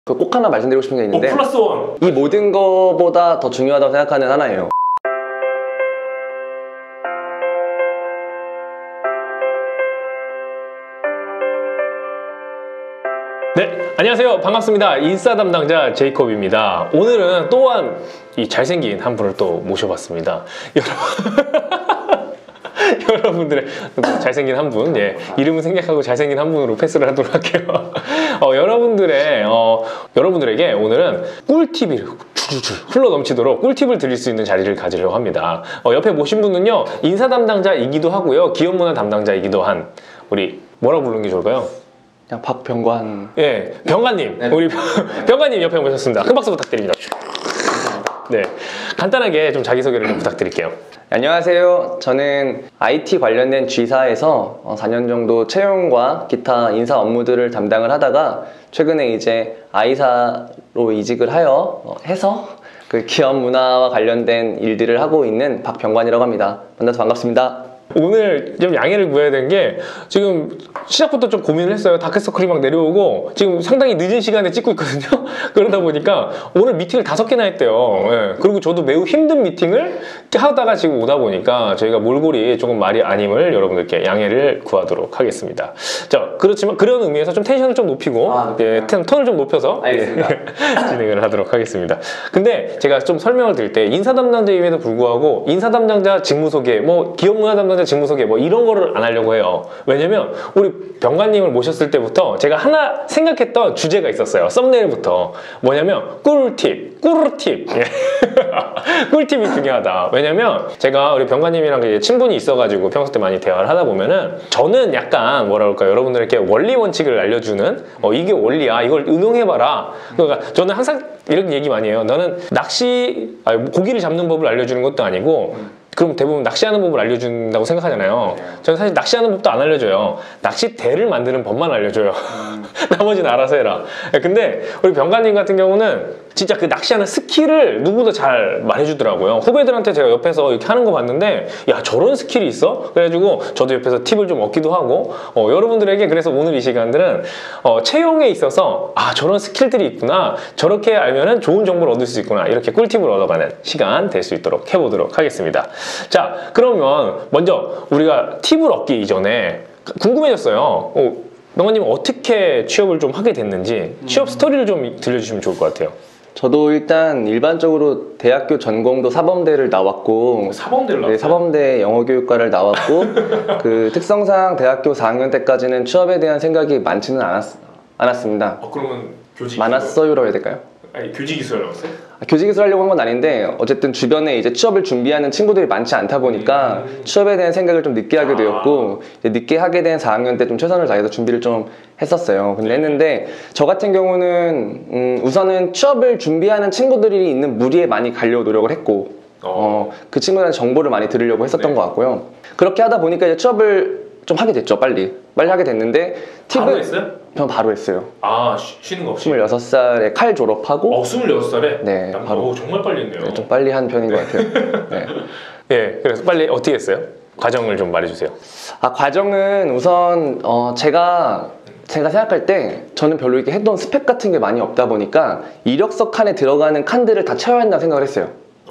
꼭 하나 말씀드리고 싶은 게 있는데 플러스 원! 이 모든 거보다 더 중요하다고 생각하는 하나예요. 네, 안녕하세요. 반갑습니다. 인싸 담당자 제이콥입니다. 오늘은 또한 이 잘생긴 한 분을 또 모셔봤습니다. 여러분들의 잘생긴 한 분, 예, 이름은 생략하고 잘생긴 한 분으로 패스를 하도록 할게요. 여러분들에게 오늘은 꿀팁이 줄줄 흘러 넘치도록 꿀팁을 드릴 수 있는 자리를 가지려고 합니다. 옆에 모신 분은요, 인사 담당자이기도 하고요, 기업 문화 담당자이기도 한 우리 뭐라고 부르는 게 좋을까요? 그냥 박병관. 예, 병관님. 네. 우리 병관님 옆에 모셨습니다. 큰 박수 부탁드립니다. 네, 간단하게 좀 자기소개를 좀 부탁드릴게요. 안녕하세요. 저는 IT 관련된 G사에서 4년 정도 채용과 기타 인사 업무들을 담당을 하다가 최근에 이제 I사로 이직을 해서 그 기업 문화와 관련된 일들을 하고 있는 박병관이라고 합니다. 만나서 반갑습니다. 오늘 좀 양해를 구해야 된 게 지금 시작부터 좀 고민을 했어요. 다크서클이 막 내려오고 지금 상당히 늦은 시간에 찍고 있거든요. 그러다 보니까 오늘 미팅을 5개나 했대요. 예. 그리고 저도 매우 힘든 미팅을 하다가 지금 오다 보니까 저희가 몰골이 조금 말이 아님을 여러분들께 양해를 구하도록 하겠습니다. 자, 그렇지만 그런 의미에서 좀 텐션을 좀 높이고 예, 톤을 좀 높여서 진행을 하도록 하겠습니다. 근데 제가 좀 설명을 드릴 때 인사 담당자임에도 불구하고 인사 담당자 직무소개, 뭐 기업 문화 담당자 직무소개 뭐 이런 거를 안 하려고 해요. 왜냐면 우리 병관님을 모셨을 때부터 제가 하나 생각했던 주제가 있었어요. 썸네일부터. 뭐냐면 꿀팁. 예. 꿀팁이 중요하다. 왜냐면 제가 우리 병관님이랑 친분이 있어가지고 평소 때 많이 대화를 하다 보면은 저는 약간 뭐라 그럴까, 여러분들에게 원리 원칙을 알려주는 이게 원리야, 이걸 응용해봐라. 그러니까 저는 항상 이런 얘기 많이 해요. 너는 고기를 잡는 법을 알려주는 것도 아니고 그럼 대부분 낚시하는 법을 알려준다고 생각하잖아요. 저는 사실 낚시하는 법도 안 알려줘요. 낚싯대를 만드는 법만 알려줘요. 나머지는 알아서 해라. 근데 우리 병관님 같은 경우는 진짜 그 낚시하는 스킬을 누구보다 잘 말해주더라고요. 후배들한테 제가 옆에서 이렇게 하는 거 봤는데, 야, 저런 스킬이 있어? 그래가지고 저도 옆에서 팁을 좀 얻기도 하고, 여러분들에게 그래서 오늘 이 시간들은 채용에 있어서 저런 스킬들이 있구나, 저렇게 알면은 좋은 정보를 얻을 수 있구나, 이렇게 꿀팁을 얻어가는 시간 될 수 있도록 해보도록 하겠습니다. 자, 그러면 먼저 우리가 팁을 얻기 이전에 궁금해졌어요. 병관님 어떻게 취업을 좀 하게 됐는지 취업 스토리를 좀 들려주시면 좋을 것 같아요. 저도 일단 일반적으로 대학교 전공도 사범대를 나왔고, 사범대를 나왔어요? 네, 사범대 영어교육과를 나왔고 그 특성상 대학교 4학년 때까지는 취업에 대한 생각이 많지는 않았습니다. 그러면 교직 많았어요라고 해야 될까요? 아니, 교직이수를 나왔어요? 교직이수를 하려고 한 건 아닌데 어쨌든 주변에 이제 취업을 준비하는 친구들이 많지 않다 보니까 취업에 대한 생각을 좀 늦게 하게 되었고, 이제 늦게 하게 된 4학년 때 좀 최선을 다해서 준비를 좀 했었어요. 근데 했는데 저 같은 경우는 우선은 취업을 준비하는 친구들이 있는 무리에 많이 가려고 노력을 했고, 그 친구들한테 정보를 많이 들으려고 했었던 것 같고요. 그렇게 하다 보니까 이제 취업을 좀 하게 됐죠. 빨리 하게 됐는데 팁은 바로 했어요? 전 바로 했어요. 쉬는 거 없이? 26살에 칼 졸업하고 26살에? 네, 바로. 정말 빨리 했네요. 네, 좀 빨리 한 편인 것 같아요. 네. 예, 그래서 빨리 어떻게 했어요? 과정을 좀 말해주세요. 과정은 우선 제가 생각할 때 저는 별로 이렇게 했던 스펙 같은 게 많이 없다 보니까 이력서 칸에 들어가는 칸들을 다 채워야 한다고 생각을 했어요.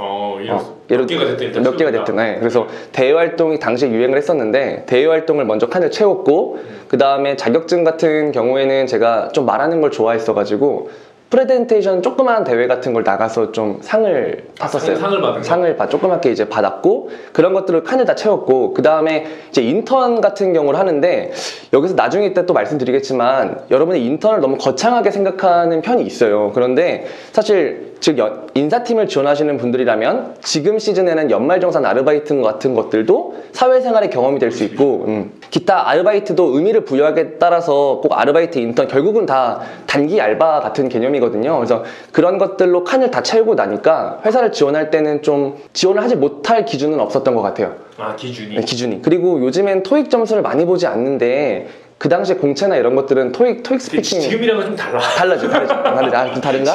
몇 개가 됐든 네. 그래서 대외활동이 당시에 유행을 했었는데 대외활동을 먼저 칸을 채웠고, 그 다음에 자격증 같은 경우에는 제가 좀 말하는 걸 좋아했어가지고 프레젠테이션 조그마한 대회 같은 걸 나가서 좀 상을 탔었어요. 상을 받은 거? 상을 조그맣게 이제 받았고, 그런 것들을 칸을 다 채웠고, 그 다음에 이제 인턴 같은 경우를 하는데, 여기서 나중에 이따 또 말씀드리겠지만 여러분이 인턴을 너무 거창하게 생각하는 편이 있어요. 그런데 사실 즉 인사팀을 지원하시는 분들이라면 지금 시즌에는 연말정산 아르바이트 같은 것들도 사회생활의 경험이 될 수 있고, 기타 아르바이트도 의미를 부여하기에 따라서 꼭 아르바이트, 인턴 결국은 다 단기 알바 같은 개념이거든요. 그래서 그런 것들로 칸을 다 채우고 나니까 회사를 지원할 때는 좀 지원을 하지 못할 기준은 없었던 것 같아요. 기준이? 네, 기준이. 그리고 요즘엔 토익 점수를 많이 보지 않는데 그 당시에 공채나 이런 것들은 토익 스피킹 지금이랑은 좀 다르죠. 좀 다른가?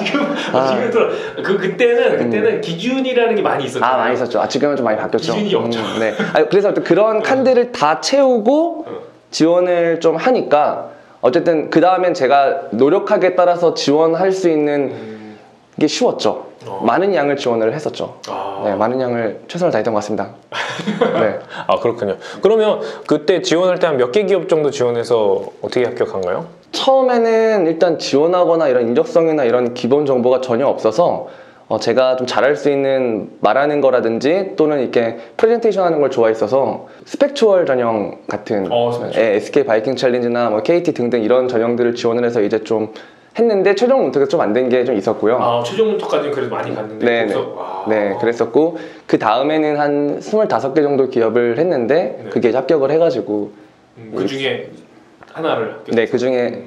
그때는 기준이라는 게 많이 있었죠. 많이 있었죠. 지금은 좀 많이 바뀌었죠. 기준이 없죠. 네. 그래서 그런 칸들을 다 채우고 지원을 좀 하니까 어쨌든 그 다음엔 제가 노력하기에 따라서 지원할 수 있는 게 쉬웠죠. 많은 양을 지원을 했었죠. 네, 많은 양을 최선을 다했던 것 같습니다. 네. 아, 그렇군요. 그러면 그때 지원할 때 한 몇 개 기업 정도 지원해서 어떻게 합격한가요? 처음에는 일단 지원하거나 이런 인적성이나 이런 기본 정보가 전혀 없어서 제가 좀 잘할 수 있는 말하는 거라든지 또는 이렇게 프레젠테이션 하는 걸 좋아했어서 스펙추얼 전형 같은 SK 바이킹 챌린지나 뭐 KT 등등 이런 전형들을 지원을 해서 이제 좀 했는데 최종 문턱에서 좀 안 된 게 좀 있었고요. 아, 최종 문턱까지는 그래도 많이 갔는데. 네, 그랬었고 그 다음에는 한 25개 정도 기업을 했는데 네. 그게 합격을 해가지고 그 중에 하나를 합격. 네, 그 중에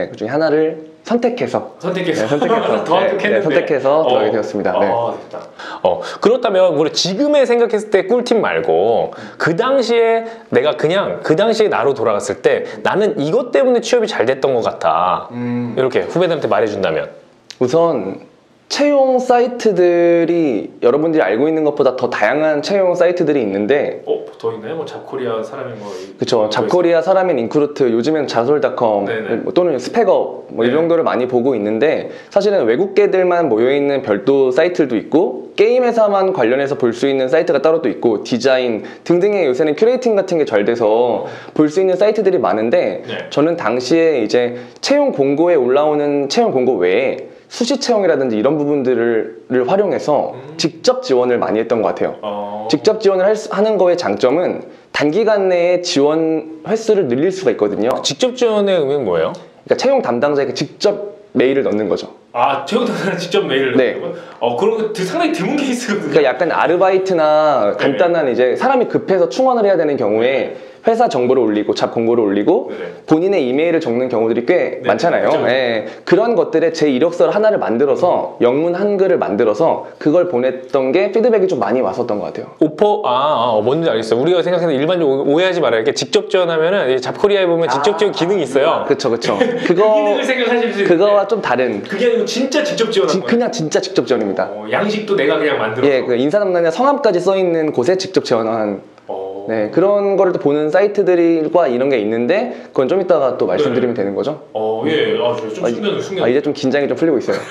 하나를 선택해서 더 네, 합격했는데. 선택해서 들어가게 되었습니다. 네. 됐다. 그렇다면 우리 지금에 생각했을 때 꿀팁 말고 그 당시에 내가 그냥 그 당시에 나로 돌아갔을 때 나는 이것 때문에 취업이 잘 됐던 것 같아. 이렇게 후배들한테 말해준다면. 우선 채용 사이트들이 여러분들이 알고 있는 것보다 더 다양한 채용 사이트들이 있는데 더 있나요? 뭐 잡코리아, 사람인 뭐. 그쵸. 잡코리아, 사람인, 인크루트, 요즘엔 자솔닷컴 또는 스펙업 이 정도를 많이 보고 있는데 사실은 외국계들만 모여있는 별도 사이트들도 있고 게임 회사만 관련해서 볼 수 있는 사이트가 따로 또 있고 디자인 등등의 요새는 큐레이팅 같은 게 잘 돼서 볼 수 있는 사이트들이 많은데 저는 당시에 이제 채용 공고에 올라오는 채용 공고 외에 수시 채용이라든지 이런 부분들을 활용해서 직접 지원을 많이 했던 것 같아요. 직접 지원을 하는 거의 장점은 단기간 내에 지원 횟수를 늘릴 수가 있거든요. 직접 지원의 의미는 뭐예요? 그러니까 채용 담당자에게 직접 메일을 넣는 거죠. 아, 채용 담당자 직접 메일을 네. 넣는 거? 그럼 상당히 드문 케이스거든요. 그러니까 약간 아르바이트나 간단한 이제 사람이 급해서 충원을 해야 되는 경우에 회사 정보를 올리고 잡 공고를 올리고 본인의 이메일을 적는 경우들이 꽤 많잖아요. 그렇죠. 네. 그런 것들에 제 이력서를 하나를 만들어서 영문 한글을 만들어서 그걸 보냈던 게 피드백이 좀 많이 왔었던 것 같아요. 오퍼, 뭔지 알겠어요. 우리가 생각하는 일반적으로 오해하지 말아야 돼. 직접 지원하면은 잡코리아에 보면 직접 지원 기능이 있어요. 그쵸. 그 기능을 생각하실 수 있는데 그거와 좀 다른. 그게 아니고 진짜 직접 지원한 거예요? 그냥 진짜 직접 지원입니다. 양식도 내가 그냥 만들어서. 예, 그 인사 담당자 성함까지 써 있는 곳에 직접 지원한. 네, 그런 거를 또 보는 사이트들과 이런 게 있는데 그건 좀 이따가 또 말씀드리면 되는 거죠. 좀 숙면. 이제 좀 긴장이 좀 풀리고 있어요.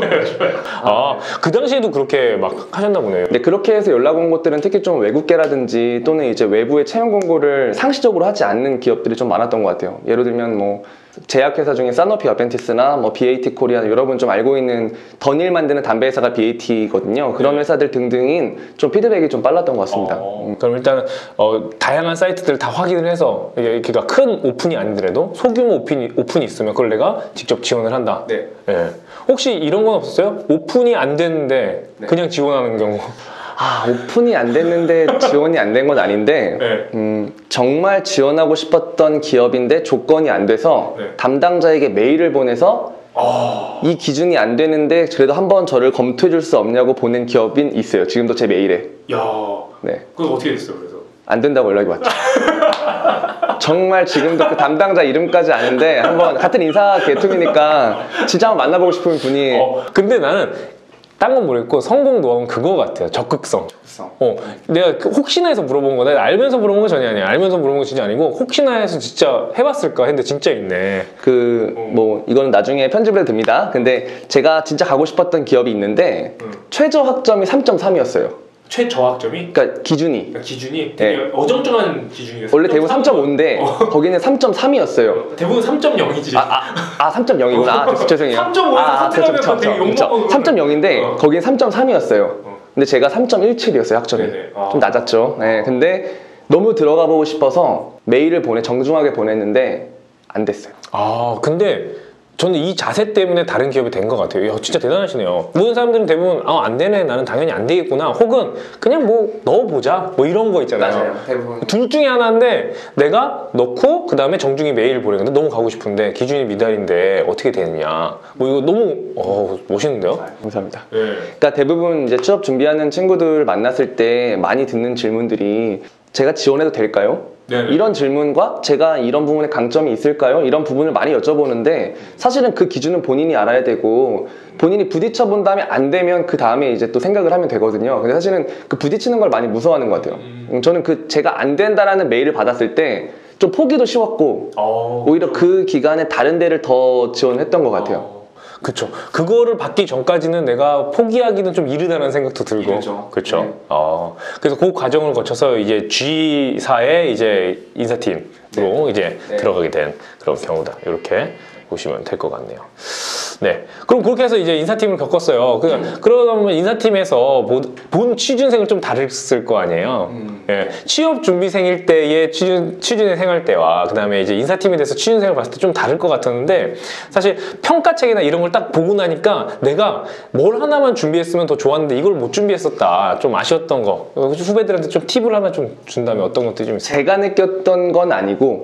좋아요. 그 당시에도 그렇게 막 하셨나 보네요. 네, 그렇게 해서 연락 온 것들은 특히 좀 외국계라든지 또는 이제 외부의 채용 공고를 상시적으로 하지 않는 기업들이 좀 많았던 것 같아요. 예를 들면 뭐 제약회사 중에 사노피 어벤티스나 뭐 BAT 코리아 여러분 좀 알고 있는 던일 만드는 담배 회사가 BAT거든요. 그런 회사들 등등인 좀 피드백이 좀 빨랐던 것 같습니다. 그럼 일단 다양한 사이트들을 다 확인을 해서 그러니까 큰 오픈이 아니더라도 소규모 오픈이 있으면 그걸 내가 직접 지원을 한다. 네. 혹시 이런 건 없었어요? 오픈이 안 됐는데 그냥 지원하는 경우. 오픈이 안 됐는데 지원이 안 된 건 아닌데 정말 지원하고 싶었던 기업인데 조건이 안 돼서 담당자에게 메일을 보내서 이 기준이 안 되는데 그래도 한번 저를 검토해 줄 수 없냐고 보낸 기업인 있어요. 지금도 제 메일에. 네. 그거 어떻게 됐어요? 그래서? 안 된다고 연락이 왔죠. 정말 지금도 그 담당자 이름까지 아는데 한번 같은 인사 계통이니까 진짜 한번 만나보고 싶은 분이. 근데 나는 딴 건 모르겠고 성공 노하우는 그거 같아요. 적극성. 내가 혹시나 해서 물어본 거다. 알면서 물어본 거 전혀 아니야. 알면서 물어본 거 진짜 아니고 혹시나 해서 진짜 해봤을까 했는데 진짜 있네. 뭐 이거는 나중에 편집을 듭니다. 근데 제가 진짜 가고 싶었던 기업이 있는데 최저 학점이 3.3이었어요. 최저학점이? 그러니까 기준이 되게 어정쩡한 기준이었어요. 원래 대부분 3.5인데 거기는 3.3이었어요. 대부분 3.0이지. 3.0이구나. 죄송해요. 3.5에서 선택하면 되게 욕먹어. 3.0인데 거기는 3.3이었어요. 근데 제가 3.17이었어요, 학점이. 좀 낮았죠. 네, 근데 너무 들어가 보고 싶어서 메일을 정중하게 보냈는데 안 됐어요. 근데 저는 이 자세 때문에 다른 기업이 된 것 같아요. 진짜 대단하시네요. 모든 사람들은 대부분 안 되네, 나는 당연히 안 되겠구나, 혹은 그냥 뭐 넣어보자 뭐 이런 거 있잖아요. 맞아요. 대부분. 둘 중에 하나인데 내가 넣고 그 다음에 정중히 메일을 보내는데 너무 가고 싶은데 기준이 미달인데 어떻게 되느냐, 뭐 이거 너무 멋있는데요? 감사합니다. 그러니까 대부분 이제 취업 준비하는 친구들 만났을 때 많이 듣는 질문들이 제가 지원해도 될까요? 이런 질문과 제가 이런 부분에 강점이 있을까요? 이런 부분을 많이 여쭤보는데 사실은 그 기준은 본인이 알아야 되고 본인이 부딪혀 본 다음에 안 되면 그 다음에 이제 또 생각을 하면 되거든요. 근데 사실은 그 부딪히는 걸 많이 무서워하는 것 같아요. 저는 제가 안 된다라는 메일을 받았을 때 좀 포기도 쉬웠고 오히려 그 기간에 다른 데를 더 지원했던 것 같아요. 그쵸. 그거를 받기 전까지는 내가 포기하기는 좀 이르다는 생각도 들고. 그렇죠. 네. 그래서 그 과정을 거쳐서 이제 G사의 이제 인사팀으로 이제 들어가게 된 그런 경우다. 이렇게 보시면 될 것 같네요. 네. 그럼 그렇게 해서 이제 인사팀을 겪었어요. 그러면 인사팀에서 본 취준생은 좀 다르을 거 아니에요. 예. 취업 준비생일 때의 취준생 생활 때와 그다음에 이제 인사팀에 대해서 취준생을 봤을 때 좀 다를 것 같았는데 사실 평가책이나 이런 걸 딱 보고 나니까 내가 뭘 하나만 준비했으면 더 좋았는데 이걸 못 준비했었다. 좀 아쉬웠던 거. 후배들한테 좀 팁을 하나 좀 준다면 어떤 것들이 좀 있어요? 제가 느꼈던 건 아니고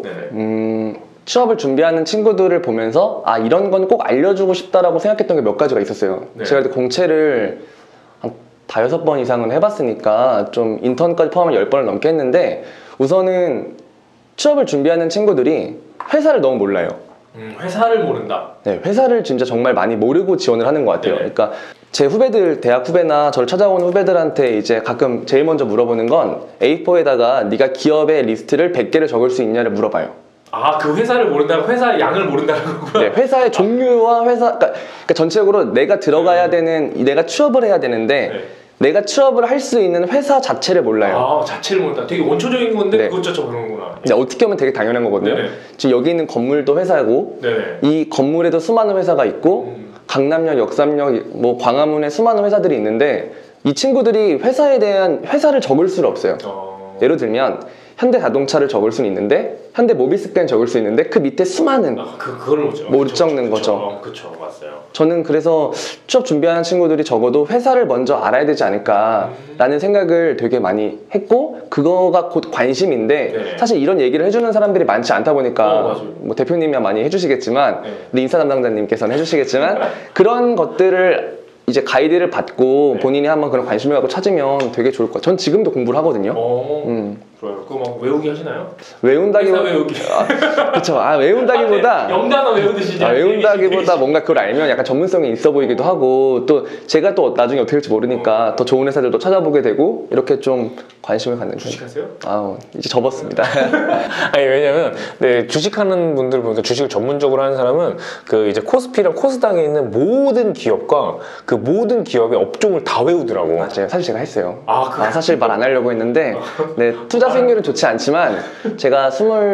취업을 준비하는 친구들을 보면서 아 이런 건 꼭 알려주고 싶다라고 생각했던 게 몇 가지가 있었어요. 제가 그때 공채를 한 5-6번 이상은 해봤으니까 좀 인턴까지 포함하면 10번을 넘게 했는데 우선은 취업을 준비하는 친구들이 회사를 너무 몰라요. 회사를 모른다. 네, 회사를 진짜 정말 많이 모르고 지원을 하는 것 같아요. 그러니까 제 후배들, 대학 후배나 저를 찾아오는 후배들한테 이제 가끔 제일 먼저 물어보는 건 A4에다가 네가 기업의 리스트를 100개를 적을 수 있냐를 물어봐요. 그 회사를 모른다고 회사의 양을 모른다는 거구나. 네, 회사의 종류와 그러니까 전체적으로 내가 들어가야 되는, 내가 취업을 해야 되는데 내가 취업을 할 수 있는 회사 자체를 몰라요. 자체를 모른다. 되게 원초적인 건데 그것조차 모르는구나. 근데 어떻게 보면 되게 당연한 거거든요. 지금 여기 있는 건물도 회사고 이 건물에도 수많은 회사가 있고 강남역, 역삼역, 뭐 광화문에 수많은 회사들이 있는데 이 친구들이 회사를 적을 수가 없어요. 예를 들면 현대자동차를 적을 수는 있는데 현대모비스까지 적을 수 있는데 그 밑에 수많은 그걸 못 적는 거죠. 그쵸, 맞아요. 저는 그래서 취업 준비하는 친구들이 적어도 회사를 먼저 알아야 되지 않을까라는 생각을 되게 많이 했고 그거가 곧 관심인데 사실 이런 얘기를 해주는 사람들이 많지 않다 보니까 뭐 대표님이 많이 해주시겠지만 우리 인사 담당자님께서는 해주시겠지만 그런 것들을 이제 가이드를 받고 본인이 한번 그런 관심을 갖고 찾으면 되게 좋을 것 같아요. 전 지금도 공부를 하거든요. 좋아요. 그거 막 외우기 하시나요? 외운다기보다 외우기. 그쵸. 외운다기보다 영단어 외우듯이 외운다기보다 뭔가 그걸 알면 약간 전문성이 있어 보이기도 하고 또 제가 또 나중에 어떻게 될지 모르니까 더 좋은 회사들도 찾아보게 되고 이렇게 좀 관심을 갖는 편이에요. 주식하세요? 이제 접었습니다. 아니 왜냐면 주식하는 분들 보니까 주식을 전문적으로 하는 사람은 그 이제 코스피랑 코스닥에 있는 모든 기업과 그 모든 기업의 업종을 다 외우더라고. 맞아요. 사실 제가 했어요. 사실 말 안 하려고 했는데 투자 수익률은 좋지 않지만 제가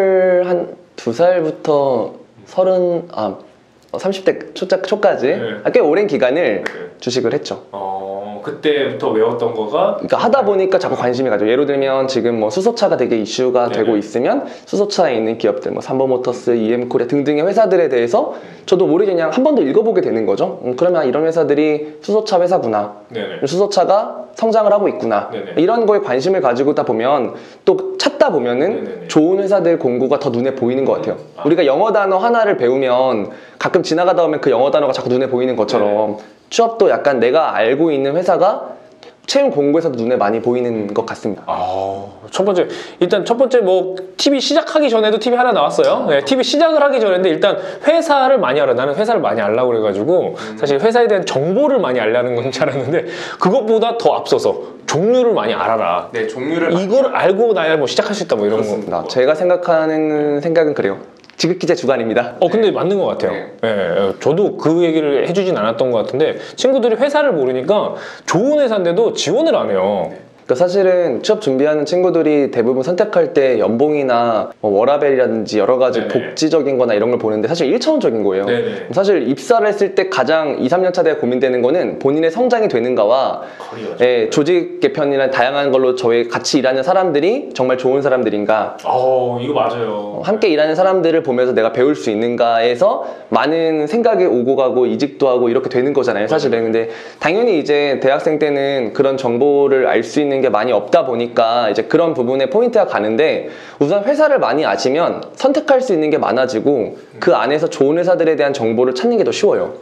22살부터 30대 초까지 꽤 오랜 기간을 주식을 했죠. 그때부터 외웠던 거가? 그러니까 하다 보니까 자꾸 관심이 가죠. 예를 들면 지금 뭐 수소차가 되게 이슈가 되고 있으면 수소차에 있는 기업들, 뭐 삼보모터스, EM코리아 등등의 회사들에 대해서 저도 모르게 그냥 한 번 더 읽어보게 되는 거죠. 그러면 이런 회사들이 수소차 회사구나. 수소차가 성장을 하고 있구나. 이런 거에 관심을 가지고 있다 보면 또 찾다 보면은 좋은 회사들 공고가 더 눈에 보이는 것 같아요. 우리가 영어 단어 하나를 배우면 가끔 지나가다 보면 그 영어 단어가 자꾸 눈에 보이는 것처럼 취업도 약간 내가 알고 있는 회사가 채용 공고에서도 눈에 많이 보이는 것 같습니다. 일단 첫 번째 뭐 TV 시작하기 전에도 TV 하나 나왔어요. TV 시작을 하기 전인데 일단 회사를 많이 알아. 나는 회사를 많이 알라고 그래가지고 사실 회사에 대한 정보를 많이 알라는 건 줄 알았는데 그것보다 더 앞서서 종류를 많이 알아라. 이걸 알고 나야 뭐 시작할 수 있다 뭐 이런 거. 제가 생각하는 생각은 그래요. 지극히 주관입니다. 근데 맞는 것 같아요. 저도 그 얘기를 해주진 않았던 것 같은데 친구들이 회사를 모르니까 좋은 회사인데도 지원을 안 해요. 그러니까 사실은 취업 준비하는 친구들이 대부분 선택할 때 연봉이나 뭐 워라밸이라든지 여러 가지 복지적인 거나 이런 걸 보는데 사실 1차원적인 거예요. 사실 입사를 했을 때 가장 2-3년 차 때 고민되는 거는 본인의 성장이 되는가와 조직 개편이나 다양한 걸로 저희 같이 일하는 사람들이 정말 좋은 사람들인가. 이거 맞아요. 함께 일하는 사람들을 보면서 내가 배울 수 있는가에서 많은 생각이 오고 가고 이직도 하고 이렇게 되는 거잖아요, 사실은. 근데 당연히 이제 대학생 때는 그런 정보를 알 수 있는 게 많이 없다 보니까 이제 그런 부분에 포인트가 가는데 우선 회사를 많이 아시면 선택할 수 있는 게 많아지고 그 안에서 좋은 회사들에 대한 정보를 찾는 게 더 쉬워요.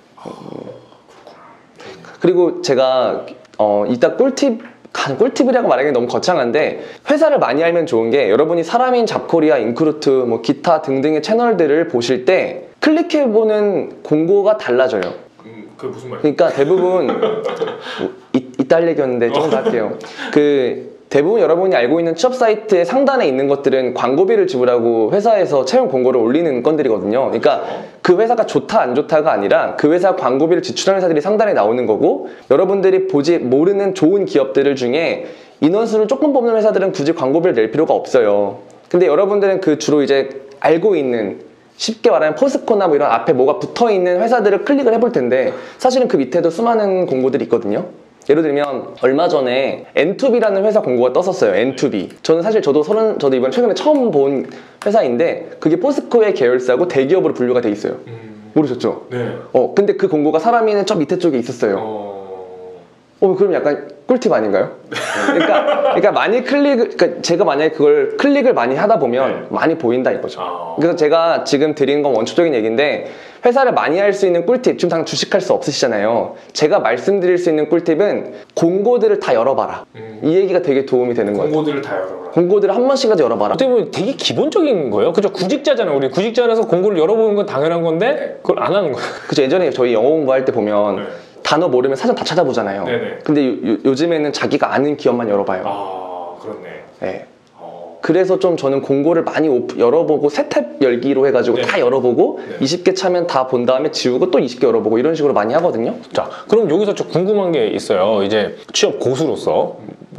그리고 제가 이따 꿀팁이라고 말하기 너무 거창한데 회사를 많이 알면 좋은 게 여러분이 사람인 잡코리아, 인크루트, 뭐 기타 등등의 채널들을 보실 때 클릭해보는 공고가 달라져요. 그게 무슨 말이에요? 그러니까 대부분 이딸 얘기였는데 조금 더 할게요. 대부분 여러분이 알고 있는 취업 사이트의 상단에 있는 것들은 광고비를 지불하고 회사에서 채용 공고를 올리는 건들이거든요. 그러니까 그 회사가 좋다 안 좋다가 아니라 그 회사 광고비를 지출하는 회사들이 상단에 나오는 거고, 여러분들이 보지 모르는 좋은 기업들 중에 인원수를 조금 뽑는 회사들은 굳이 광고비를 낼 필요가 없어요. 근데 여러분들은 그 주로 이제 알고 있는, 쉽게 말하면 포스코나 뭐 이런 앞에 뭐가 붙어있는 회사들을 클릭을 해볼 텐데, 사실은 그 밑에도 수많은 공고들이 있거든요. 예를 들면 얼마 전에 N2B라는 회사 공고가 떴었어요. N2B. 저도 이번 최근에 처음 본 회사인데, 그게 포스코의 계열사고 대기업으로 분류가 돼 있어요. 모르셨죠? 네. 근데 그 공고가 사람이는 저 밑에 쪽에 있었어요. 그럼 약간 꿀팁 아닌가요? 그러니까 많이 그러니까 제가 만약에 그걸 클릭을 많이 하다 보면 많이 보인다 이거죠. 그래서 제가 지금 드리는 건 원초적인 얘기인데, 회사를 많이 할 수 있는 꿀팁, 지금 당장 주식할 수 없으시잖아요. 제가 말씀드릴 수 있는 꿀팁은 공고들을 다 열어봐라. 이 얘기가 되게 도움이 되는 거예요. 공고들을 다 열어봐라. 공고들을 한 번씩이라도 열어봐라. 어떻게 보면 되게 기본적인 거예요. 그죠? 구직자잖아요. 우리 구직자라서 공고를 열어보는 건 당연한 건데 그걸 안 하는 거예요. 그죠? 예전에 저희 영어 공부할 때 보면 단어 모르면 사전 다 찾아보잖아요. 네네. 근데 요즘에는 자기가 아는 기업만 열어봐요. 그렇네. 네. 그래서 좀 저는 공고를 많이 열어보고 세탭 열기로 해가지고 다 열어보고 20개 차면 다 본 다음에 지우고 또 20개 열어보고 이런 식으로 많이 하거든요. 자, 그럼 여기서 좀 궁금한 게 있어요. 이제 취업 고수로서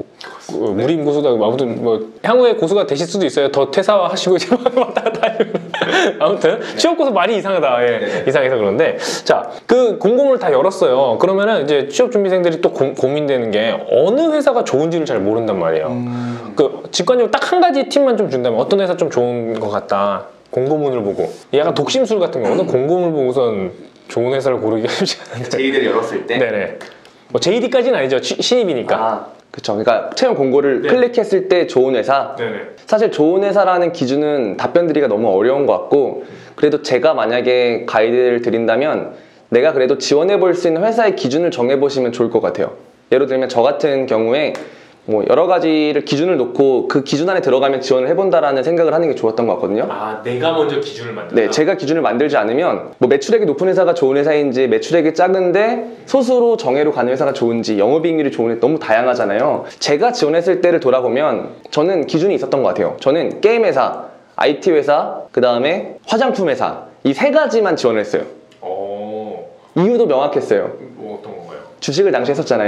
무림 고수다, 아무튼 뭐 향후에 고수가 되실 수도 있어요. 더 퇴사하시고 이제 왔다 갔다 아무튼 취업 고수 말이 이상하다. 이상해서 그런데, 자, 그 공고문을 다 열었어요. 그러면은 이제 취업 준비생들이 또 고민되는 게 어느 회사가 좋은지를 잘 모른단 말이에요. 그 직관적으로 딱 한 가지 팁만 좀 준다면 어떤 회사 좀 좋은 것 같다. 공고문을 보고, 약간 독심술 같은 거거든. 공고문을 보고선 좋은 회사를 고르기가 쉽지 않은데. JD를 열었을 때? 네네. 뭐 JD까지는 아니죠. 신입이니까. 그쵸. 그러니까 채용 공고를 클릭했을 때 좋은 회사. 네네. 사실 좋은 회사라는 기준은 답변 드리기가 너무 어려운 것 같고, 그래도 제가 만약에 가이드를 드린다면 내가 그래도 지원해 볼 수 있는 회사의 기준을 정해 보시면 좋을 것 같아요. 예를 들면 저 같은 경우에 뭐 여러 가지를 기준을 놓고 그 기준 안에 들어가면 지원을 해본다라는 생각을 하는 게 좋았던 것 같거든요. 내가 먼저 기준을 만든다? 네, 제가 기준을 만들지 않으면 뭐 매출액이 높은 회사가 좋은 회사인지, 매출액이 작은데 소수로 정예로 가는 회사가 좋은지, 영업이익률이 좋은 회 너무 다양하잖아요. 제가 지원했을 때를 돌아보면 저는 기준이 있었던 것 같아요. 저는 게임 회사, IT 회사, 그 다음에 화장품 회사, 이 세 가지만 지원을 했어요. 이유도 명확했어요. 뭐 어떤 건가요? 주식을 당시 했었잖아요.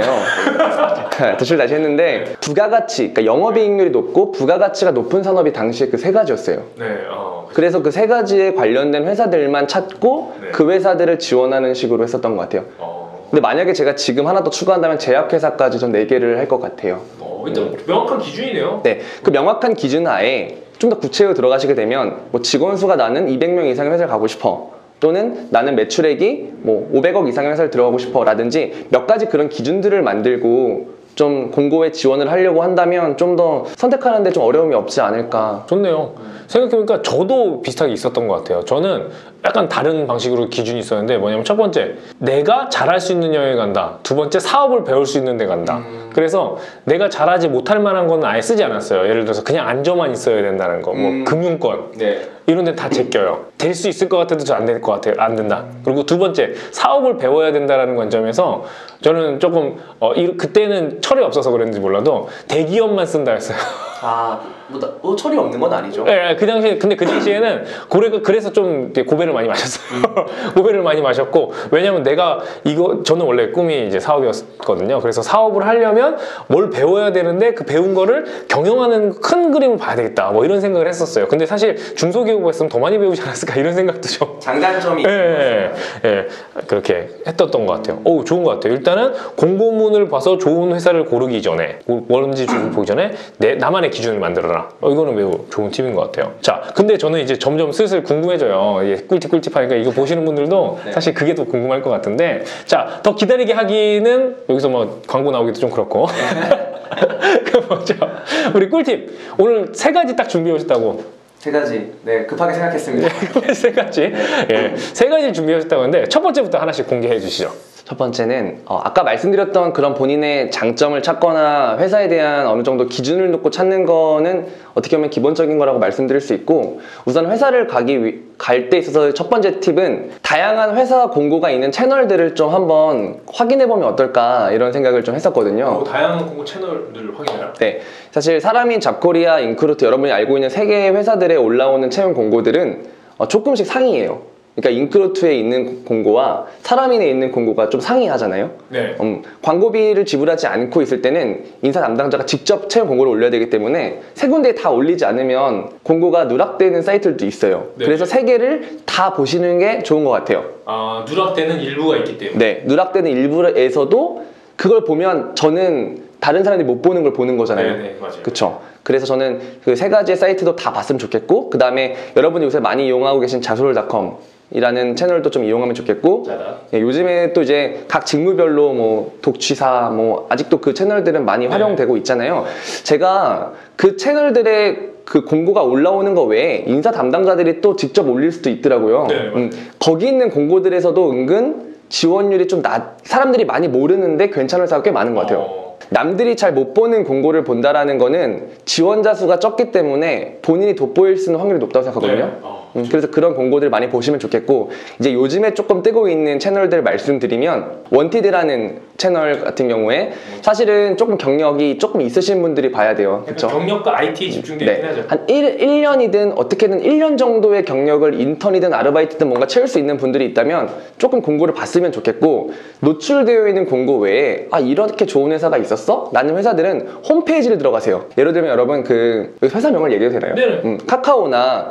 주식을 다시 했는데 부가가치, 그러니까 영업이익률이 높고 부가가치가 높은 산업이 당시에 그 세 가지였어요. 네. 그래서 그 세 가지에 관련된 회사들만 찾고 그 회사들을 지원하는 식으로 했었던 것 같아요. 근데 만약에 제가 지금 하나 더 추가한다면 제약회사까지 전 4개를 할 것 같아요. 일단 명확한 기준이네요. 네, 그 명확한 기준 하에 좀 더 구체적으로 들어가시게 되면, 뭐 직원 수가 나는 200명 이상의 회사를 가고 싶어, 또는 나는 매출액이 뭐 500억 이상의 회사를 들어가고 싶어 라든지 몇 가지 그런 기준들을 만들고 좀 공고에 지원을 하려고 한다면 좀 더 선택하는데 좀 어려움이 없지 않을까. 좋네요. 생각해보니까 저도 비슷하게 있었던 것 같아요. 저는 약간 다른 방식으로 기준이 있었는데, 뭐냐면 첫 번째, 내가 잘할 수 있는 영역에 간다. 두 번째, 사업을 배울 수 있는 데 간다. 그래서 내가 잘하지 못할 만한 건 아예 쓰지 않았어요. 예를 들어서 그냥 앉아만 있어야 된다는 거, 뭐 금융권 이런 데 다 제껴요. 될 수 있을 것 같아도 안 될 것 같아요. 안 된다. 그리고 두 번째, 사업을 배워야 된다는 관점에서 저는 조금 그때는 철이 없어서 그랬는지 몰라도 대기업만 쓴다 했어요. 철이 없는 건 아니죠. 네, 근데 그 당시에는 그래서 좀 고배를 많이 마셨어요. 고배를 많이 마셨고, 왜냐면 저는 원래 꿈이 이제 사업이었거든요. 그래서 사업을 하려면 뭘 배워야 되는데 그 배운 거를 경영하는 큰 그림을 봐야 되겠다, 뭐 이런 생각을 했었어요. 근데 사실 중소기업을 했으면 더 많이 배우지 않았을까 이런 생각도 좀 장단점이 그렇게 했었던 것 같아요. 좋은 것 같아요. 일단은 공고문을 봐서 좋은 회사를 고르기 전에, 뭔지 보기 전에 나만의 기준을 만들어라. 이거는 매우 좋은 팁인 것 같아요. 자, 근데 저는 이제 점점 슬슬 궁금해져요. 꿀팁 하니까 이거 보시는 분들도 사실 그게 더 궁금할 것 같은데, 자, 더 기다리게 하기는 여기서 뭐 광고 나오기도 좀 그렇고 그 뭐죠? 우리 꿀팁 오늘 3가지 딱 준비해 오셨다고. 3가지. 네, 급하게 생각했습니다. 3가지. 세 가지를 준비해 오셨다고 하는데 첫 번째부터 하나씩 공개해 주시죠. 첫 번째는 아까 말씀드렸던 그런 본인의 장점을 찾거나 회사에 대한 어느 정도 기준을 놓고 찾는 거는 어떻게 보면 기본적인 거라고 말씀드릴 수 있고, 우선 회사를 갈 때 있어서 첫 번째 팁은 다양한 회사 공고가 있는 채널들을 좀 한번 확인해보면 어떨까 이런 생각을 좀 했었거든요. 다양한 공고 채널들을 확인해요? 네, 사실 사람인 잡코리아, 인크루트, 여러분이 알고 있는 세 개의 회사들에 올라오는 채용 공고들은 조금씩 상이에요. 그러니까 인크루트에 있는 공고와 사람인에 있는 공고가 좀 상이하잖아요. 네. 광고비를 지불하지 않고 있을 때는 인사 담당자가 직접 채용 공고를 올려야 되기 때문에 세 군데에 다 올리지 않으면 공고가 누락되는 사이트들도 있어요. 네. 그래서 세 개를 다 보시는 게 좋은 것 같아요. 아, 누락되는 일부가 있기 때문에. 네, 누락되는 일부에서도 그걸 보면 저는 다른 사람들이 못 보는 걸 보는 거잖아요. 네, 맞아요. 그쵸? 그래서 저는 그 세 가지의 사이트도 다 봤으면 좋겠고, 그 다음에 여러분이 요새 많이 이용하고 계신 자솔닷컴 이라는 채널도 좀 이용하면 좋겠고, 예, 요즘에 또 이제 각 직무별로 뭐 독취사 뭐 아직도 그 채널들은 많이 활용되고 있잖아요. 제가 그 채널들의 그 공고가 올라오는 거 외에 인사 담당자들이 또 직접 올릴 수도 있더라고요. 네, 거기 있는 공고들에서도 은근 지원율이 좀 사람들이 많이 모르는데 괜찮을 사가 꽤 많은 것 같아요. 남들이 잘 못 보는 공고를 본다라는 거는 지원자 수가 적기 때문에 본인이 돋보일 수 있는 확률이 높다고 생각하거든요. 그래서 그런 공고들 많이 보시면 좋겠고, 이제 요즘에 조금 뜨고 있는 채널들 말씀드리면, 원티드라는 채널 같은 경우에 사실은 조금 경력이 조금 있으신 분들이 봐야 돼요. 그쵸? 경력과 IT에 집중되어 있긴 하죠. 한 1년이든 어떻게든 1년 정도의 경력을 인턴이든 아르바이트든 뭔가 채울 수 있는 분들이 있다면 조금 공고를 봤으면 좋겠고, 노출되어 있는 공고 외에 이렇게 좋은 회사가 있었어? 라는 회사들은 홈페이지를 들어가세요. 예를 들면 여러분 회사명을 얘기해도 되나요? 네. 카카오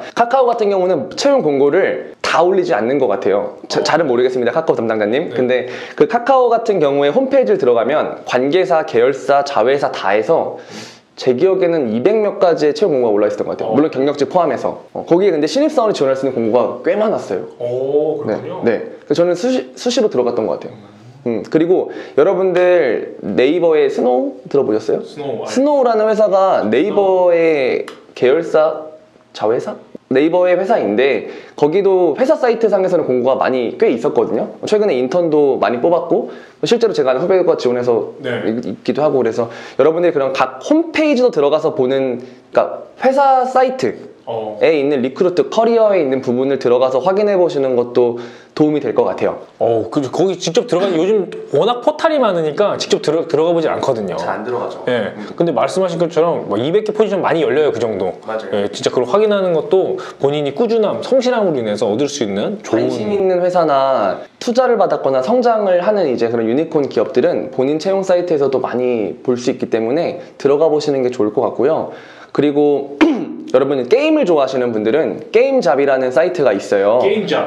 같은 경우는 채용 공고를 다 올리지 않는 것 같아요. 잘은 모르겠습니다, 카카오 담당자님. 네. 근데 그 카카오 같은 경우에 홈페이지를 들어가면 관계사, 계열사, 자회사 다 해서 제 기억에는 200몇 가지의 채용 공고가 올라 있었던 것 같아요. 물론 경력직 포함해서. 거기에 근데 신입사원이 지원할 수 있는 공고가 꽤 많았어요. 오, 그렇군요. 네. 그래서 저는 수시로 들어갔던 것 같아요. 그리고 여러분들 네이버의 스노우 들어보셨어요? 스노우라는 회사가 네이버의 계열사, 자회사? 네이버의 회사인데, 거기도 회사 사이트 상에서는 공고가 많이 꽤 있었거든요. 최근에 인턴도 많이 뽑았고, 실제로 제가 아는 후배가 지원해서 있기도 하고, 그래서 여러분들이 그런 각 홈페이지도 들어가서 보는, 그러니까 회사 사이트에 있는 리크루트 커리어에 있는 부분을 들어가서 확인해 보시는 것도 도움이 될 것 같아요. 거기 직접 들어가는, 요즘 워낙 포탈이 많으니까 직접 들어가 보질 않거든요. 잘 안 들어가죠. 예. 근데 말씀하신 것처럼 200개 포지션 많이 열려요, 그 정도. 맞아요. 예, 진짜 그걸 확인하는 것도 본인이 꾸준함, 성실함으로 인해서 얻을 수 있는 좋은. 관심 있는 회사나 투자를 받았거나 성장을 하는 이제 그런 유니콘 기업들은 본인 채용 사이트에서도 많이 볼 수 있기 때문에 들어가 보시는 게 좋을 것 같고요. 그리고 여러분이 게임을 좋아하시는 분들은 게임잡이라는 사이트가 있어요.